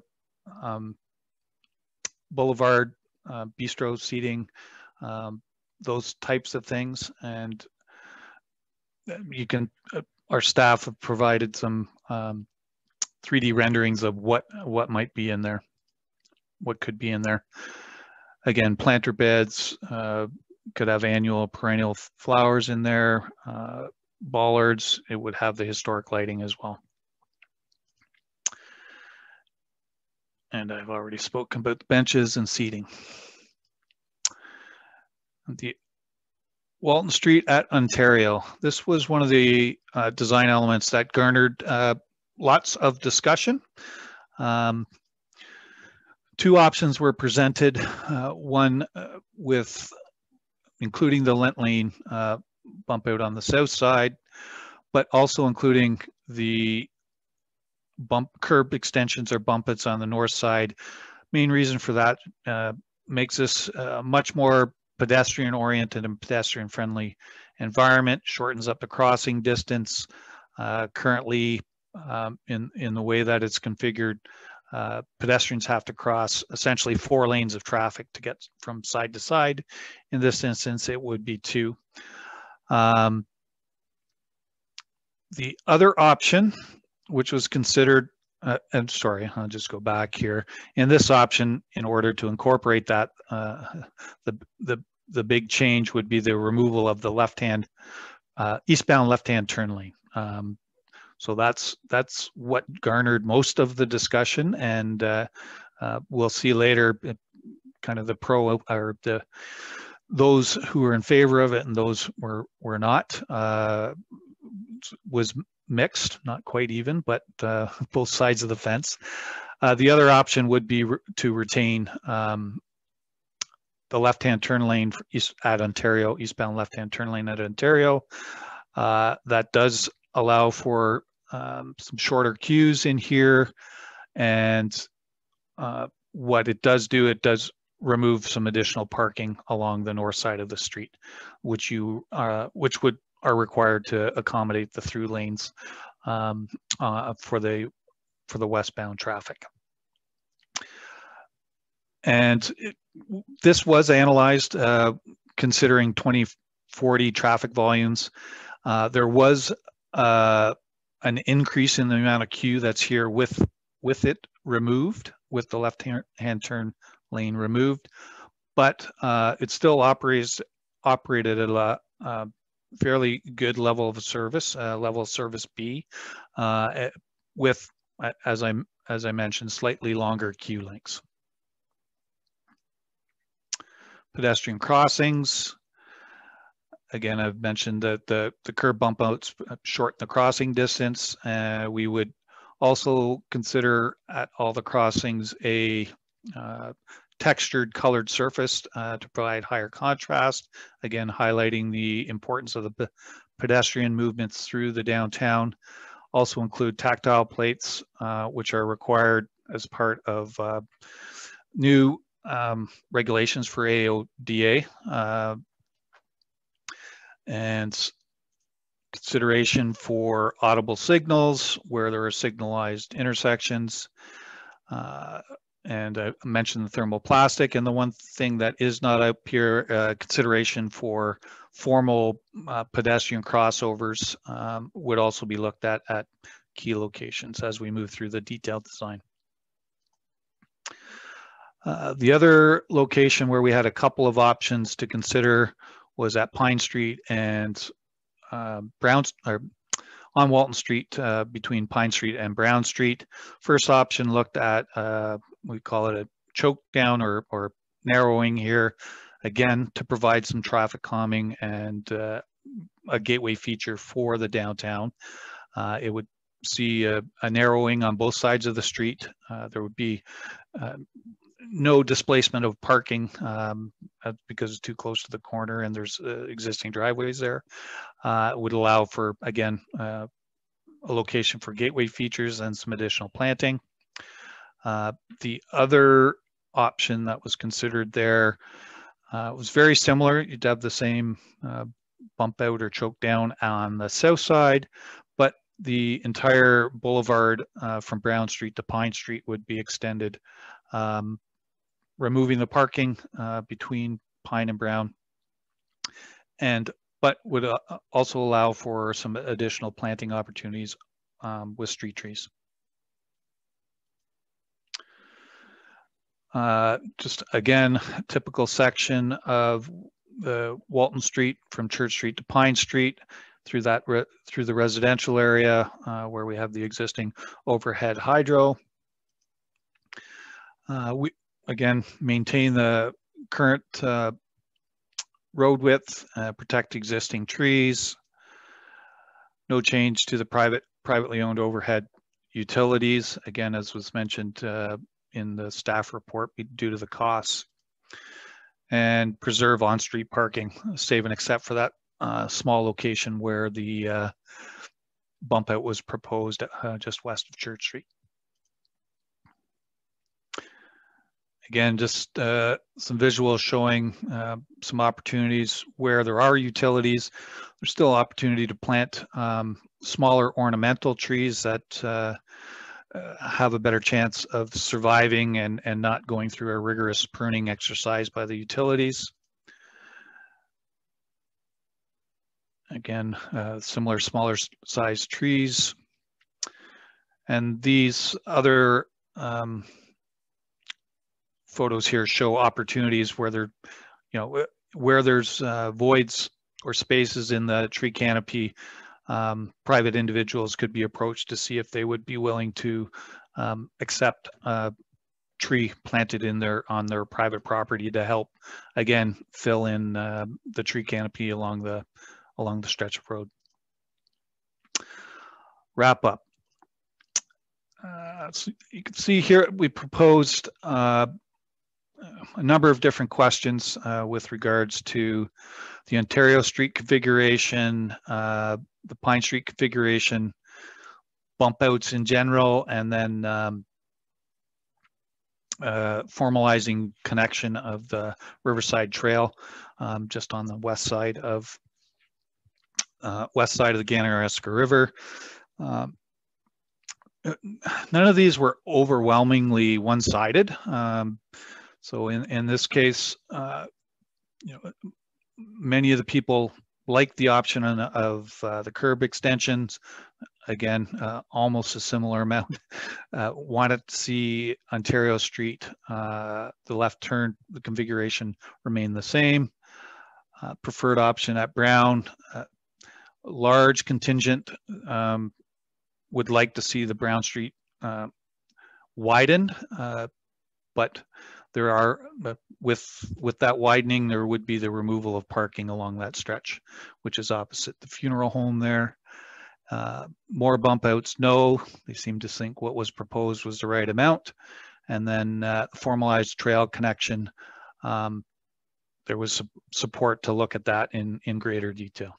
boulevard bistro seating, those types of things. And you can, our staff have provided some 3D renderings of what might be in there, what could be in there. Again, planter beds, could have annual perennial flowers in there, bollards. It would have the historic lighting as well. And I've already spoken about the benches and seating. The Walton Street at Ontario. This was one of the design elements that garnered lots of discussion. Two options were presented, one with including the Lent Lane bump out on the south side, but also including the curb extensions or bump outs on the north side. Main reason for that makes this much more pedestrian oriented and pedestrian friendly environment, shortens up the crossing distance. Currently, in the way that it's configured, pedestrians have to cross essentially 4 lanes of traffic to get from side to side. In this instance, it would be 2. The other option, which was considered, I'm sorry, I'll just go back here. In this option, in order to incorporate that, the big change would be the removal of the left-hand, eastbound left-hand turn lane. So that's what garnered most of the discussion, and we'll see later kind of the pro or those who were in favor of it and those were not. Was mixed, not quite even, but both sides of the fence. The other option would be to retain the left-hand turn lane at Ontario, eastbound left-hand turn lane at Ontario. That does allow for some shorter queues in here, and what it does do, it does remove some additional parking along the north side of the street, which are required to accommodate the through lanes for the westbound traffic. And this was analyzed considering 2040 traffic volumes. There was an increase in the amount of queue that's here with it removed, with the left-hand turn lane removed, but it still operated at a fairly good level of service, level of service B, with, as I mentioned, slightly longer queue lengths. Pedestrian crossings. Again, I've mentioned that the curb bump outs shorten the crossing distance. We would also consider at all the crossings a textured colored surface to provide higher contrast, again highlighting the importance of the pedestrian movements through the downtown. Also include tactile plates, which are required as part of new regulations for AODA and consideration for audible signals where there are signalized intersections. And I mentioned the thermoplastic, and the one thing that is not up here, consideration for formal pedestrian crossovers would also be looked at key locations as we move through the detailed design. The other location where we had a couple of options to consider was at Pine Street and on Walton Street, between Pine Street and Brown Street. First option looked at, we call it a choke down or narrowing here, again, to provide some traffic calming and a gateway feature for the downtown. It would see a narrowing on both sides of the street. There would be no displacement of parking because it's too close to the corner and there's existing driveways there. It would allow for, again, a location for gateway features and some additional planting. The other option that was considered there was very similar. You'd have the same bump out or choke down on the south side, but the entire boulevard from Brown Street to Pine Street would be extended, removing the parking between Pine and Brown, but would also allow for some additional planting opportunities with street trees. Just again, typical section of the Walton Street from Church Street to Pine Street through the residential area where we have the existing overhead hydro. We again maintain the current road width, protect existing trees. No change to the privately owned overhead utilities. Again, as was mentioned in the staff report, due to the costs, and preserve on-street parking, save and except for that small location where the bump out was proposed just west of Church Street. Again, just some visuals showing some opportunities where there are utilities. There's still opportunity to plant smaller ornamental trees that have a better chance of surviving and not going through a rigorous pruning exercise by the utilities. Again, similar smaller size trees. And these other photos here show opportunities where there, where there's voids or spaces in the tree canopy. Private individuals could be approached to see if they would be willing to accept a tree planted on their private property to help, again, fill in the tree canopy along the stretch of road. Wrap up. So you can see here we proposed a number of different questions with regards to the Ontario Street configuration, the Pine Street configuration, bump outs in general, and then formalizing connection of the Riverside Trail just on the west side of the Ganaraska River. None of these were overwhelmingly one-sided. So in this case, many of the people like the option of the curb extensions. Again, almost a similar amount. Wanted to see Ontario Street, the left turn, the configuration remain the same. Preferred option at Brown. Large contingent would like to see the Brown Street widened, but there are, with that widening, there would be the removal of parking along that stretch, which is opposite the funeral home there. More bump outs, no. They seem to think what was proposed was the right amount. And then formalized trail connection, there was support to look at that in greater detail.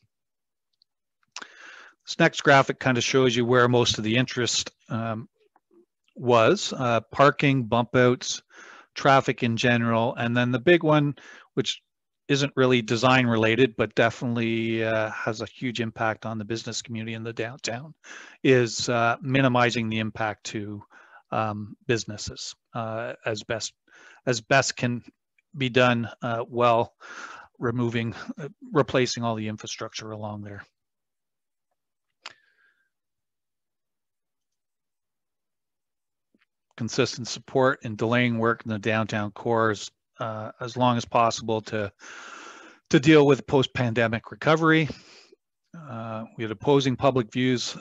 This next graphic kind of shows you where most of the interest was. Parking, bump outs, traffic in general. And then the big one, which isn't really design related, but definitely has a huge impact on the business community in the downtown, is minimizing the impact to businesses as best can be done while replacing all the infrastructure along there. Consistent support in delaying work in the downtown core as long as possible to deal with post-pandemic recovery. We had opposing public views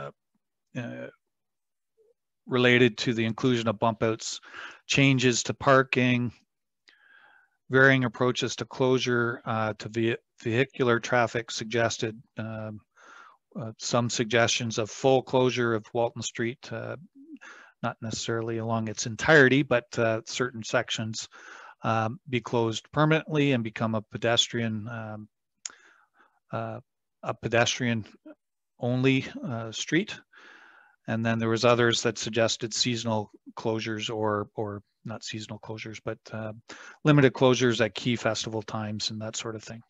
related to the inclusion of bump outs, changes to parking, varying approaches to closure to vehicular traffic suggested, some suggestions of full closure of Walton Street, not necessarily along its entirety, but certain sections be closed permanently and become a pedestrian only street. And then there was others that suggested seasonal closures or not seasonal closures, but limited closures at key festival times and that sort of thing.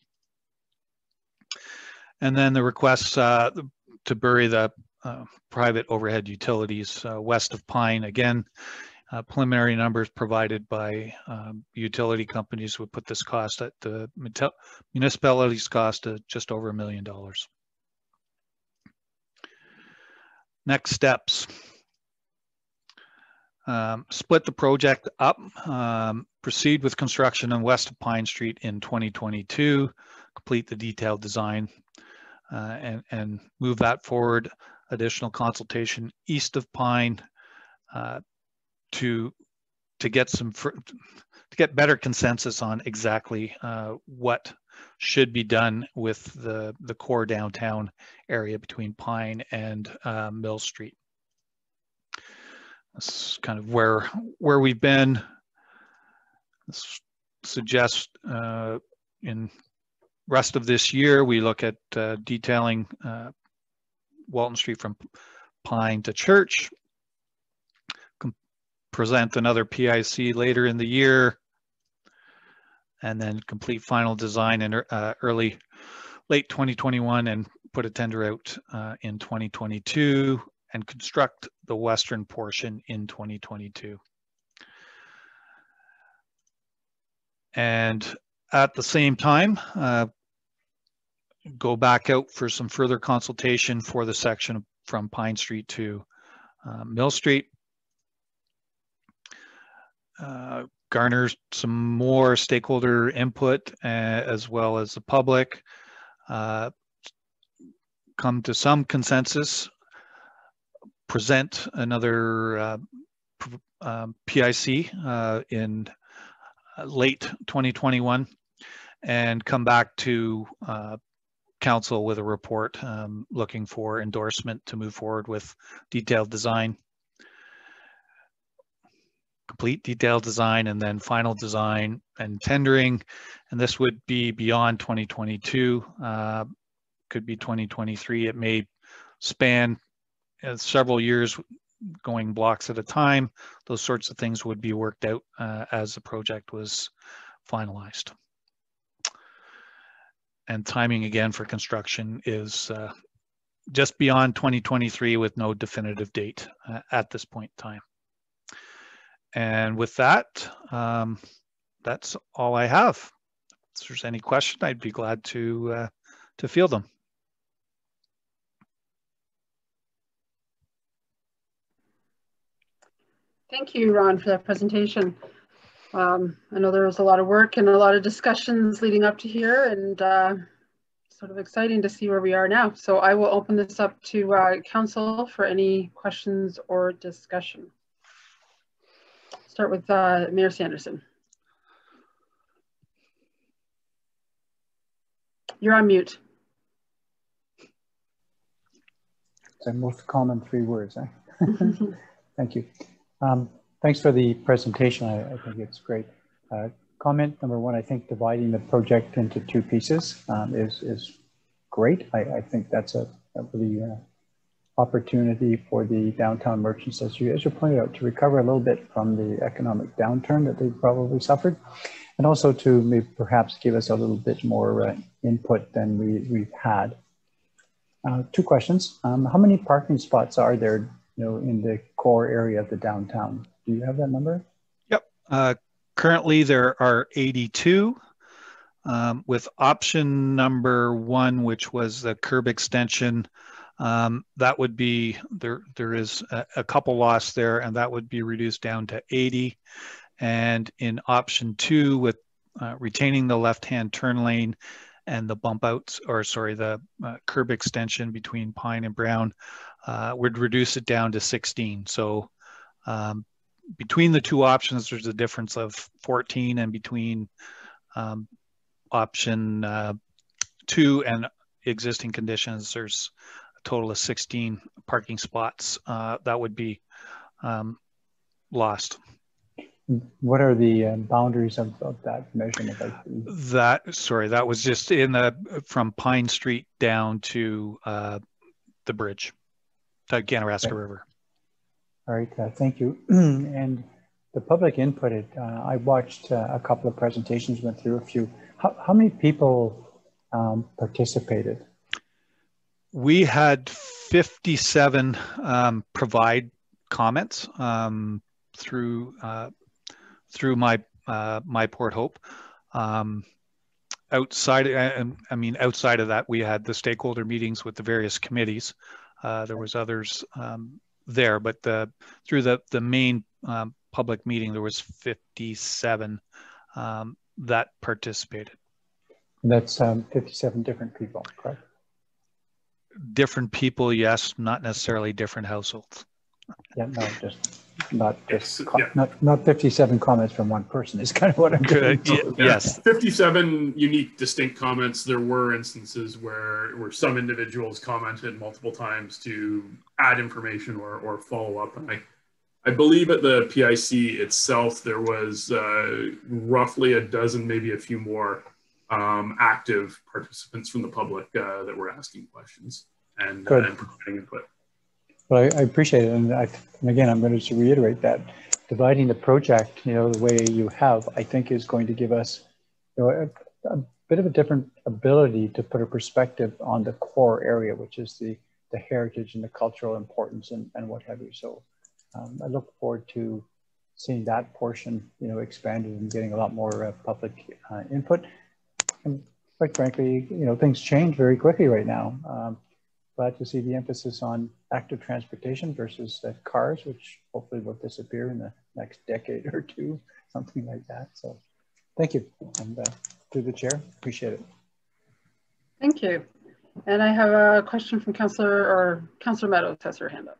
And then the requests to bury the private overhead utilities west of Pine. Again, preliminary numbers provided by utility companies would put this cost at the municipality's cost at just over $1 million. Next steps. Split the project up, proceed with construction on west of Pine Street in 2022, complete the detailed design and move that forward. Additional consultation east of Pine to get better consensus on exactly what should be done with the core downtown area between Pine and Mill Street. This is kind of where we've been. This suggests in rest of this year we look at detailing Walton Street from Pine to Church, present another PIC later in the year, and then complete final design in late 2021 and put a tender out in 2022 and construct the western portion in 2022. And at the same time, go back out for some further consultation for the section from Pine Street to Mill Street. Garner some more stakeholder input as well as the public. Come to some consensus. Present another PIC in late 2021 and come back to council with a report looking for endorsement to move forward with detailed design, complete detailed design, and then final design and tendering. And this would be beyond 2022, could be 2023. It may span several years, going blocks at a time. Those sorts of things would be worked out as the project was finalized. And timing again for construction is just beyond 2023 with no definitive date at this point in time. And with that, that's all I have. If there's any question, I'd be glad to field them. Thank you, Ron, for that presentation. I know there was a lot of work and a lot of discussions leading up to here, and sort of exciting to see where we are now. So I will open this up to council for any questions or discussion. Start with Mayor Sanderson. You're on mute. It's the most common 3 words, eh? Thank you. Thanks for the presentation. I think it's great. Comment number 1, I think dividing the project into 2 pieces is great. I think that's a really opportunity for the downtown merchants, as you pointed out, to recover a little bit from the economic downturn that they probably suffered, and also to maybe perhaps give us a little bit more input than we've had. Two questions. How many parking spots are there, in the core area of the downtown? Do you have that number? Yep. Currently, there are 82. With option number 1, which was the curb extension, that would be, there is a couple lost there, and that would be reduced down to 80. And in option 2, with retaining the left-hand turn lane and the bump outs, or sorry, the curb extension between Pine and Brown, would reduce it down to 16. So between the two options, there's a difference of 14, and between option 2 and existing conditions, there's a total of 16 parking spots that would be lost. What are the boundaries of that measurement? That was just from Pine Street down to the bridge, to Ganaraska River. All right, thank you. And the public input, I watched a couple of presentations, went through a few. How many people participated? We had 57 provide comments through my Port Hope. Outside of that, we had the stakeholder meetings with the various committees. There was others there, but through the main public meeting, there was 57 that participated. That's 57 different people, correct? Different people, yes, not necessarily different households. Yeah, no, not 57 comments from one person is kind of what I'm doing. Yes. 57 unique, distinct comments. There were instances where some individuals commented multiple times to add information or follow up. And I believe at the PIC itself, there was roughly a dozen, maybe a few more active participants from the public that were asking questions and providing input. Well, I appreciate it. And again, I'm going to reiterate that dividing the project, the way you have, I think is going to give us a bit of a different ability to put a perspective on the core area, which is the heritage and the cultural importance and what have you. So I look forward to seeing that portion, expanded and getting a lot more public input. And quite frankly, things change very quickly right now. Glad to see the emphasis on active transportation versus cars, which hopefully will disappear in the next decade or two, something like that. So thank you. And through the chair, appreciate it. Thank you. And I have a question from Councillor Meadows has her hand up.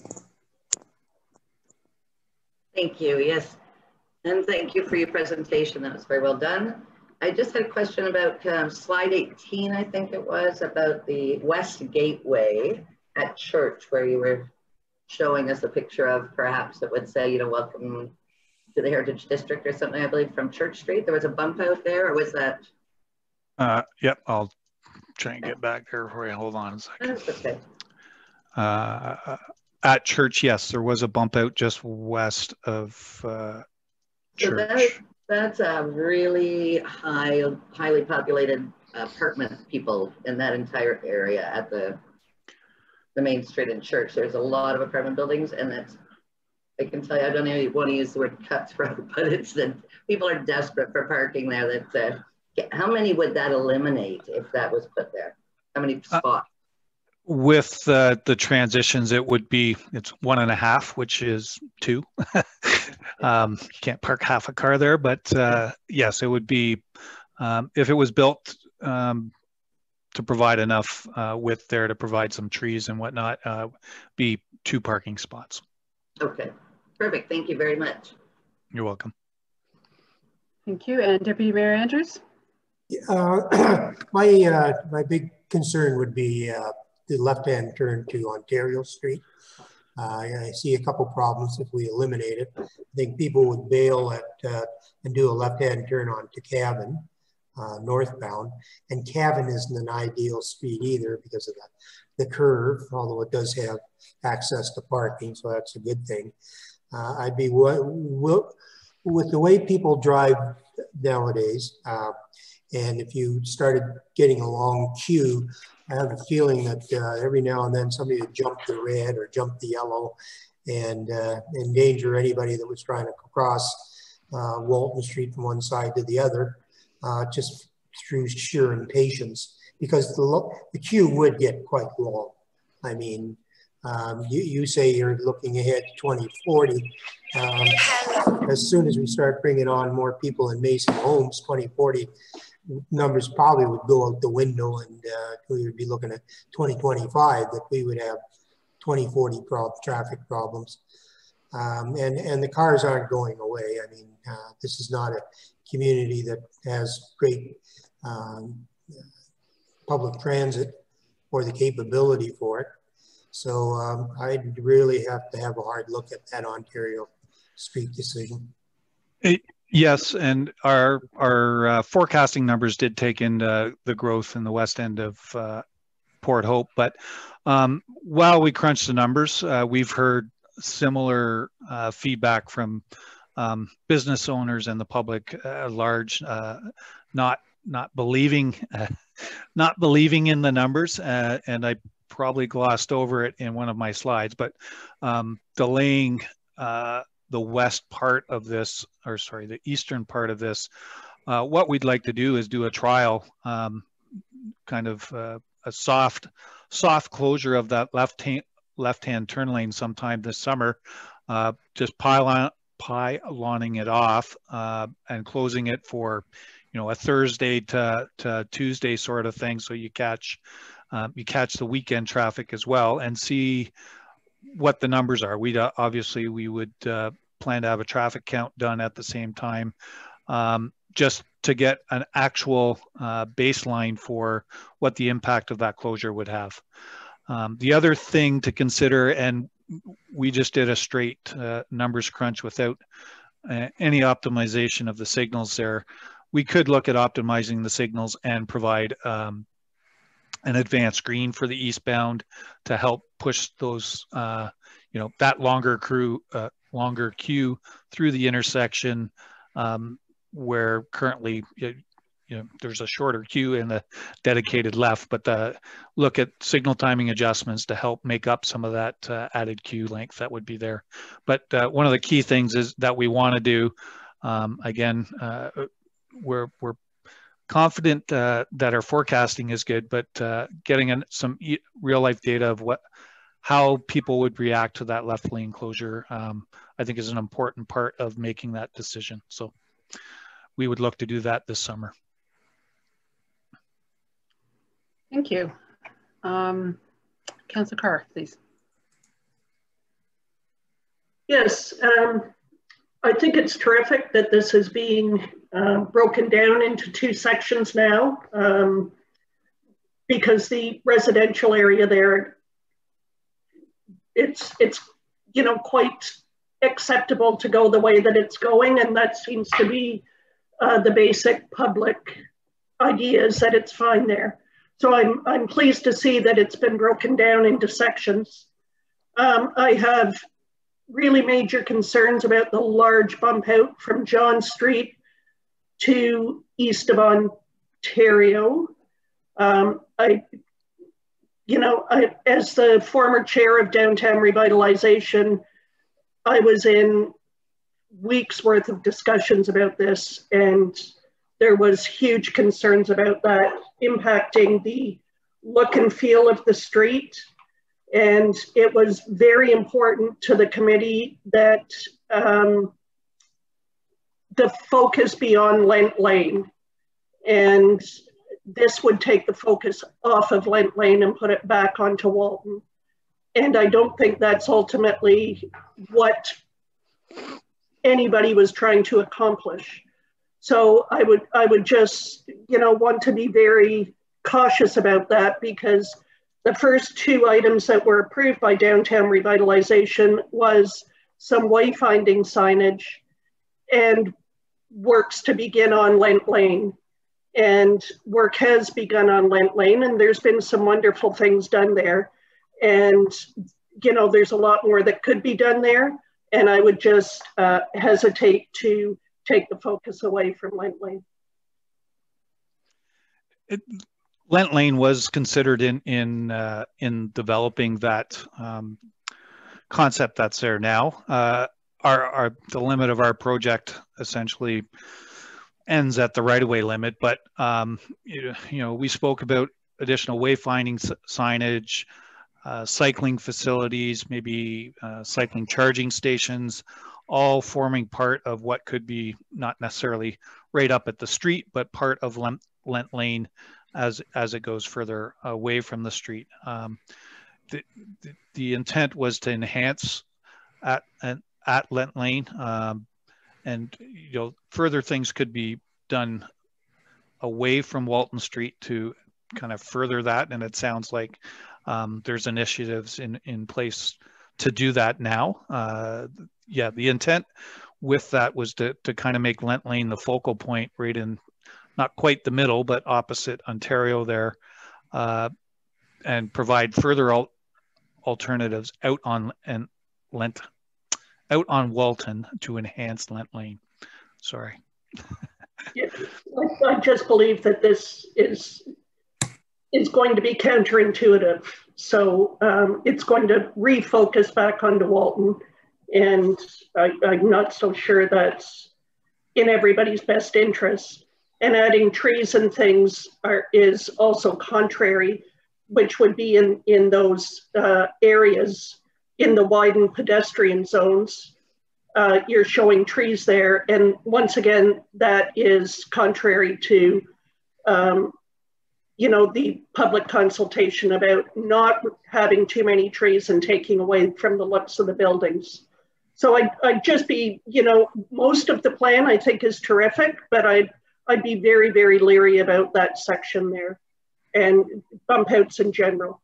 Thank you, yes. And thank you for your presentation. That was very well done. I just had a question about slide 18, I think it was, about the West Gateway at church, where you were showing us a picture of, perhaps it would say, welcome to the Heritage District or something, I believe, from Church Street. There was a bump out there, or was that? Yep, I'll try and get back there for you. Hold on a second. That's okay. At church, yes, there was a bump out just west of church. So that's a really highly populated apartment people in that entire area at the main street in Church. There's a lot of apartment buildings, and I can tell you, I don't even want to use the word cutthroat, but it's that people are desperate for parking there. How many would that eliminate if that was put there? How many spots? With the transitions, it's 1.5, which is 2. You can't park half a car there, but yes, it would be, if it was built to provide enough width there to provide some trees and whatnot, be 2 parking spots. Okay, perfect. Thank you very much. You're welcome. Thank you. And Deputy Mayor Andrews? My big concern would be the left-hand turn to Ontario Street. I see a couple problems if we eliminate it. I think people would bail and do a left-hand turn onto Cabin. northbound. And Cavan isn't an ideal street either because of the curve, although it does have access to parking, so that's a good thing. I'd be with the way people drive nowadays, and if you started getting a long queue, I have a feeling that every now and then somebody would jump the red or jump the yellow and endanger anybody that was trying to cross Walton Street from one side to the other, just through sheer impatience, because the queue would get quite long. I mean, you say you're looking ahead to 2040. As soon as we start bringing on more people in Mason homes, 2040 numbers probably would go out the window, and we would be looking at 2025 that we would have 2040 traffic problems. And the cars aren't going away. I mean, this is not a community that has great public transit or the capability for it. So I'd really have to have a hard look at that Ontario street decision. Yes, and our forecasting numbers did take into the growth in the west end of Port Hope. But while we crunch the numbers, we've heard similar feedback from business owners and the public at large, not believing in the numbers, and I probably glossed over it in one of my slides, but delaying the west part of this, or sorry, the eastern part of this. What we'd like to do is do a trial, kind of a soft closure of that left-hand turn lane sometime this summer, just piloning it off and closing it for, a Thursday to Tuesday sort of thing, so you catch the weekend traffic as well, and see what the numbers are. Obviously we would plan to have a traffic count done at the same time, just to get an actual baseline for what the impact of that closure would have. The other thing to consider, and we just did a straight numbers crunch without any optimization of the signals there. We could look at optimizing the signals and provide an advanced green for the eastbound to help push those, that longer queue through the intersection, where currently, there's a shorter queue in the dedicated left, but look at signal timing adjustments to help make up some of that added queue length that would be there. But one of the key things is that we want to do, again, we're confident that our forecasting is good, but getting some real life data of how people would react to that left lane closure, I think is an important part of making that decision. So we would look to do that this summer. Thank you. Councillor Carr, please. Yes, I think it's terrific that this is being broken down into two sections now, because the residential area there, it's quite acceptable to go the way that it's going, and that seems to be the basic public idea, is that it's fine there. So I'm pleased to see that it's been broken down into sections. I have really major concerns about the large bump out from John Street to east of Ontario. As the former chair of downtown revitalization, I was in weeks worth of discussions about this, and there was huge concerns about that impacting the look and feel of the street. And it was very important to the committee that the focus be on Lent Lane. And this would take the focus off of Lent Lane and put it back onto Walton. And I don't think that's ultimately what anybody was trying to accomplish. So I would just, want to be very cautious about that, because the first two items that were approved by downtown revitalization was some wayfinding signage and works to begin on Lent Lane. and work has begun on Lent Lane, and there's been some wonderful things done there. And, you know, there's a lot more that could be done there. And I would just hesitate to take the focus away from Lent Lane. Lent Lane was considered in developing that concept that's there now. The limit of our project essentially ends at the right-of-way limit, but you know, we spoke about additional wayfinding signage, cycling facilities, maybe cycling charging stations, all forming part of what could be not necessarily right up at the street, but part of Lent Lane as it goes further away from the street. The intent was to enhance at Lent Lane, and you know, further things could be done away from Walton Street to kind of further that, and it sounds like there's initiatives in place to do that now. Yeah, the intent with that was to kind of make Lent Lane the focal point right in, not quite the middle, but opposite Ontario there, and provide further alternatives out on Walton to enhance Lent Lane. Sorry. Yeah, I just believe that this is going to be counterintuitive. So it's going to refocus back onto Walton, and I'm not so sure that's in everybody's best interest. And adding trees and things is also contrary, which would be in those areas in the widened pedestrian zones. You're showing trees there, and once again, that is contrary to you know, the public consultation about not having too many trees and taking away from the looks of the buildings. So I'd just be, you know, most of the plan I think is terrific, but I'd be very, very leery about that section there and bump outs in general.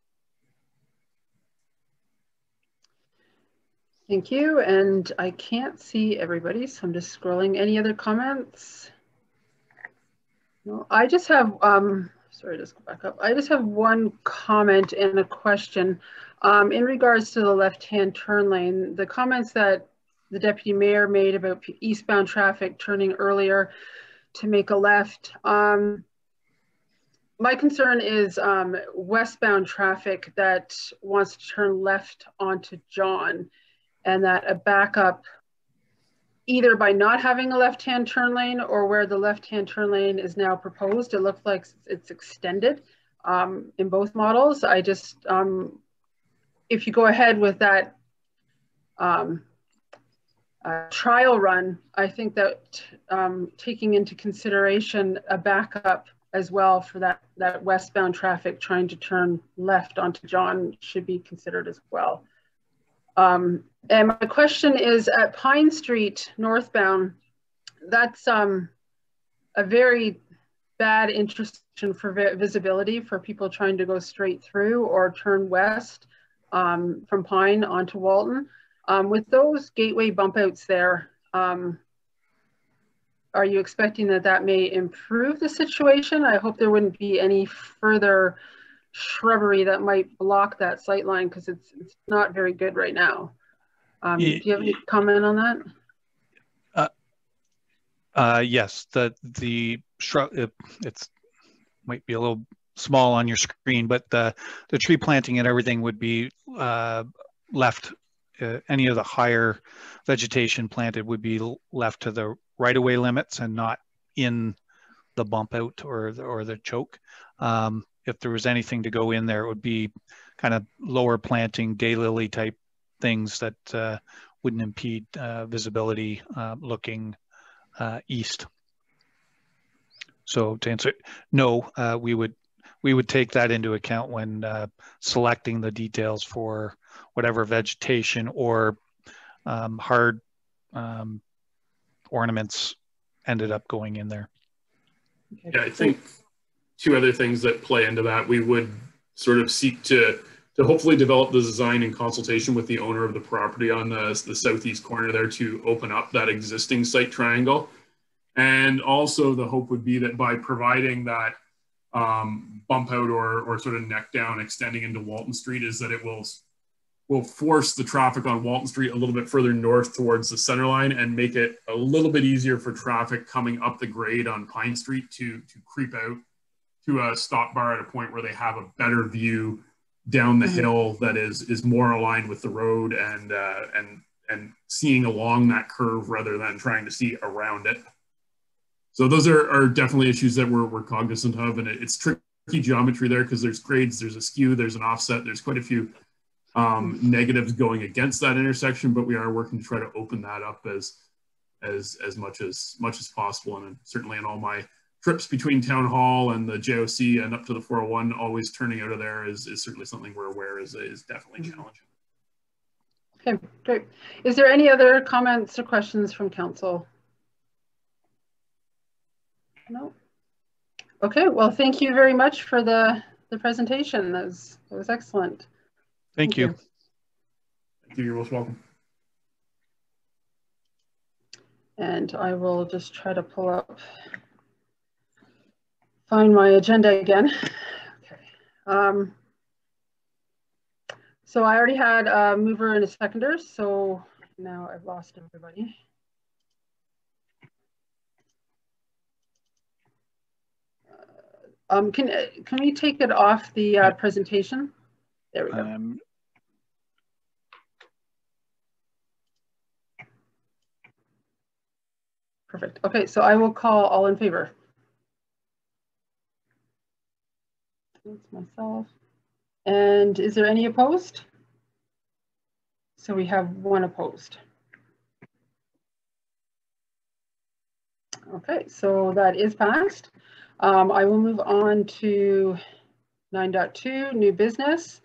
Thank you. And I can't see everybody, so I'm just scrolling. Any other comments? No, I just have, sorry, just go back up. I just have one comment and a question. In regards to the left-hand turn lane, the comments that the Deputy Mayor made about eastbound traffic turning earlier to make a left. My concern is westbound traffic that wants to turn left onto John, and that a backup either by not having a left-hand turn lane or where the left-hand turn lane is now proposed, it looks like it's extended in both models. I just, if you go ahead with that trial run, I think that taking into consideration a backup as well for that westbound traffic trying to turn left onto John should be considered as well. And my question is, at Pine Street northbound, that's a very bad intersection for visibility for people trying to go straight through or turn west from Pine onto Walton. With those gateway bump outs there, are you expecting that may improve the situation? I hope there wouldn't be any further shrubbery that might block that sight line, because it's not very good right now. Do you have any comment on that? Yes, the shrub, it's might be a little small on your screen, but the tree planting and everything would be left. Any of the higher vegetation planted would be left to the right-of-way limits and not in the bump out or the choke. If there was anything to go in there, it would be kind of lower planting, daylily type things that wouldn't impede visibility looking east. So to answer, no, we would take that into account when selecting the details for whatever vegetation or hard ornaments ended up going in there. Yeah, I think two other things that play into that, we would sort of seek to hopefully develop the design in consultation with the owner of the property on the southeast corner there to open up that existing site triangle. And also the hope would be that by providing that bump out or sort of neck down extending into Walton Street, is that it will force the traffic on Walton Street a little bit further north towards the center line and make it a little bit easier for traffic coming up the grade on Pine Street to creep out to a stop bar at a point where they have a better view down the hill that is more aligned with the road and seeing along that curve rather than trying to see around it. So those are definitely issues that we're cognizant of, and it's tricky geometry there because there's grades, there's a skew, there's an offset, there's quite a few negatives going against that intersection, but we are working to try to open that up as much as possible. And certainly in all my trips between Town Hall and the JOC and up to the 401, always turning out of there is certainly something we're aware is definitely challenging. Okay, great. Is there any other comments or questions from council? No. Okay, well, thank you very much for the presentation. That was excellent. Thank you. Thank you. You're most welcome. And I will just try to find my agenda again. Okay. So I already had a mover and a seconder, so now I've lost everybody. Can we take it off the presentation? There we go. Perfect. Okay, so I will call all in favor. That's myself. And is there any opposed? So we have one opposed. Okay, so that is passed. I will move on to 9.2, new business.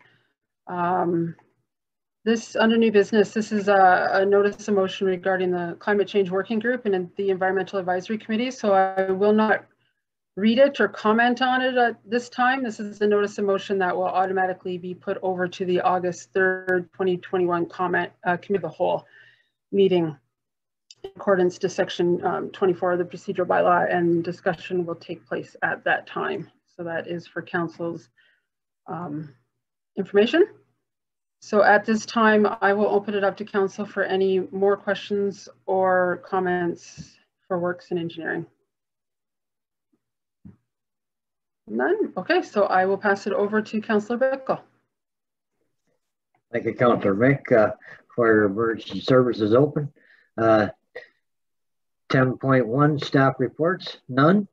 This under new business, this is a notice of motion regarding the Climate Change Working Group and the Environmental Advisory Committee. So I will not read it or comment on it at this time. This is a notice of motion that will automatically be put over to the August 3rd, 2021 Committee of the Whole meeting in accordance to section 24 of the procedural bylaw, and discussion will take place at that time. So that is for council's information. So at this time, I will open it up to council for any more questions or comments for Works and Engineering. None? Okay, so I will pass it over to Councillor Bickle. Thank you, Councillor Mick. For emergency services open. 10.1 staff reports, none.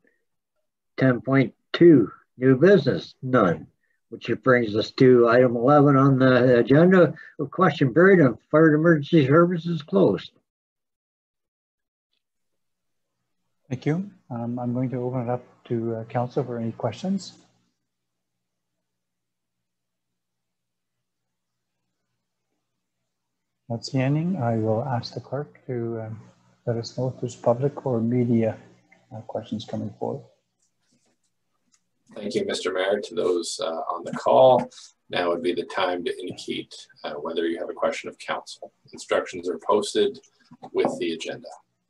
10.2 new business, none. Which brings us to item 11 on the agenda of question period on fire and emergency services closed. Thank you. I'm going to open it up to council for any questions. Not seeing any. I will ask the clerk to let us know if there's public or media questions coming forward. Thank you, Mr. Mayor. To those on the call, now would be the time to indicate whether you have a question of council. Instructions are posted with the agenda.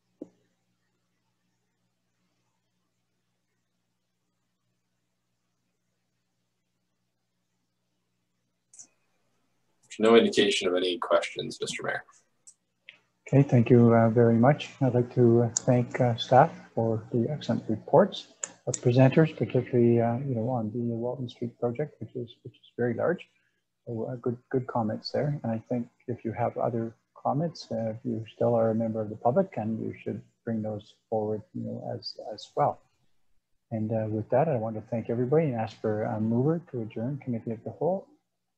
There's no indication of any questions, Mr. Mayor. Okay, thank you very much. I'd like to thank staff for the excellent reports of presenters, particularly on the Walton Street project, which is very large. So good comments there. And I think if you have other comments, you still are a member of the public, and you should bring those forward, as well. And with that, I want to thank everybody and ask for a mover to adjourn Committee of the Whole.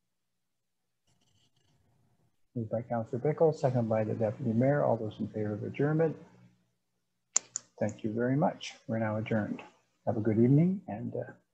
Moved by Councillor Bickle, seconded by the Deputy Mayor. All those in favor of adjournment? Thank you very much. We're now adjourned. Have a good evening, and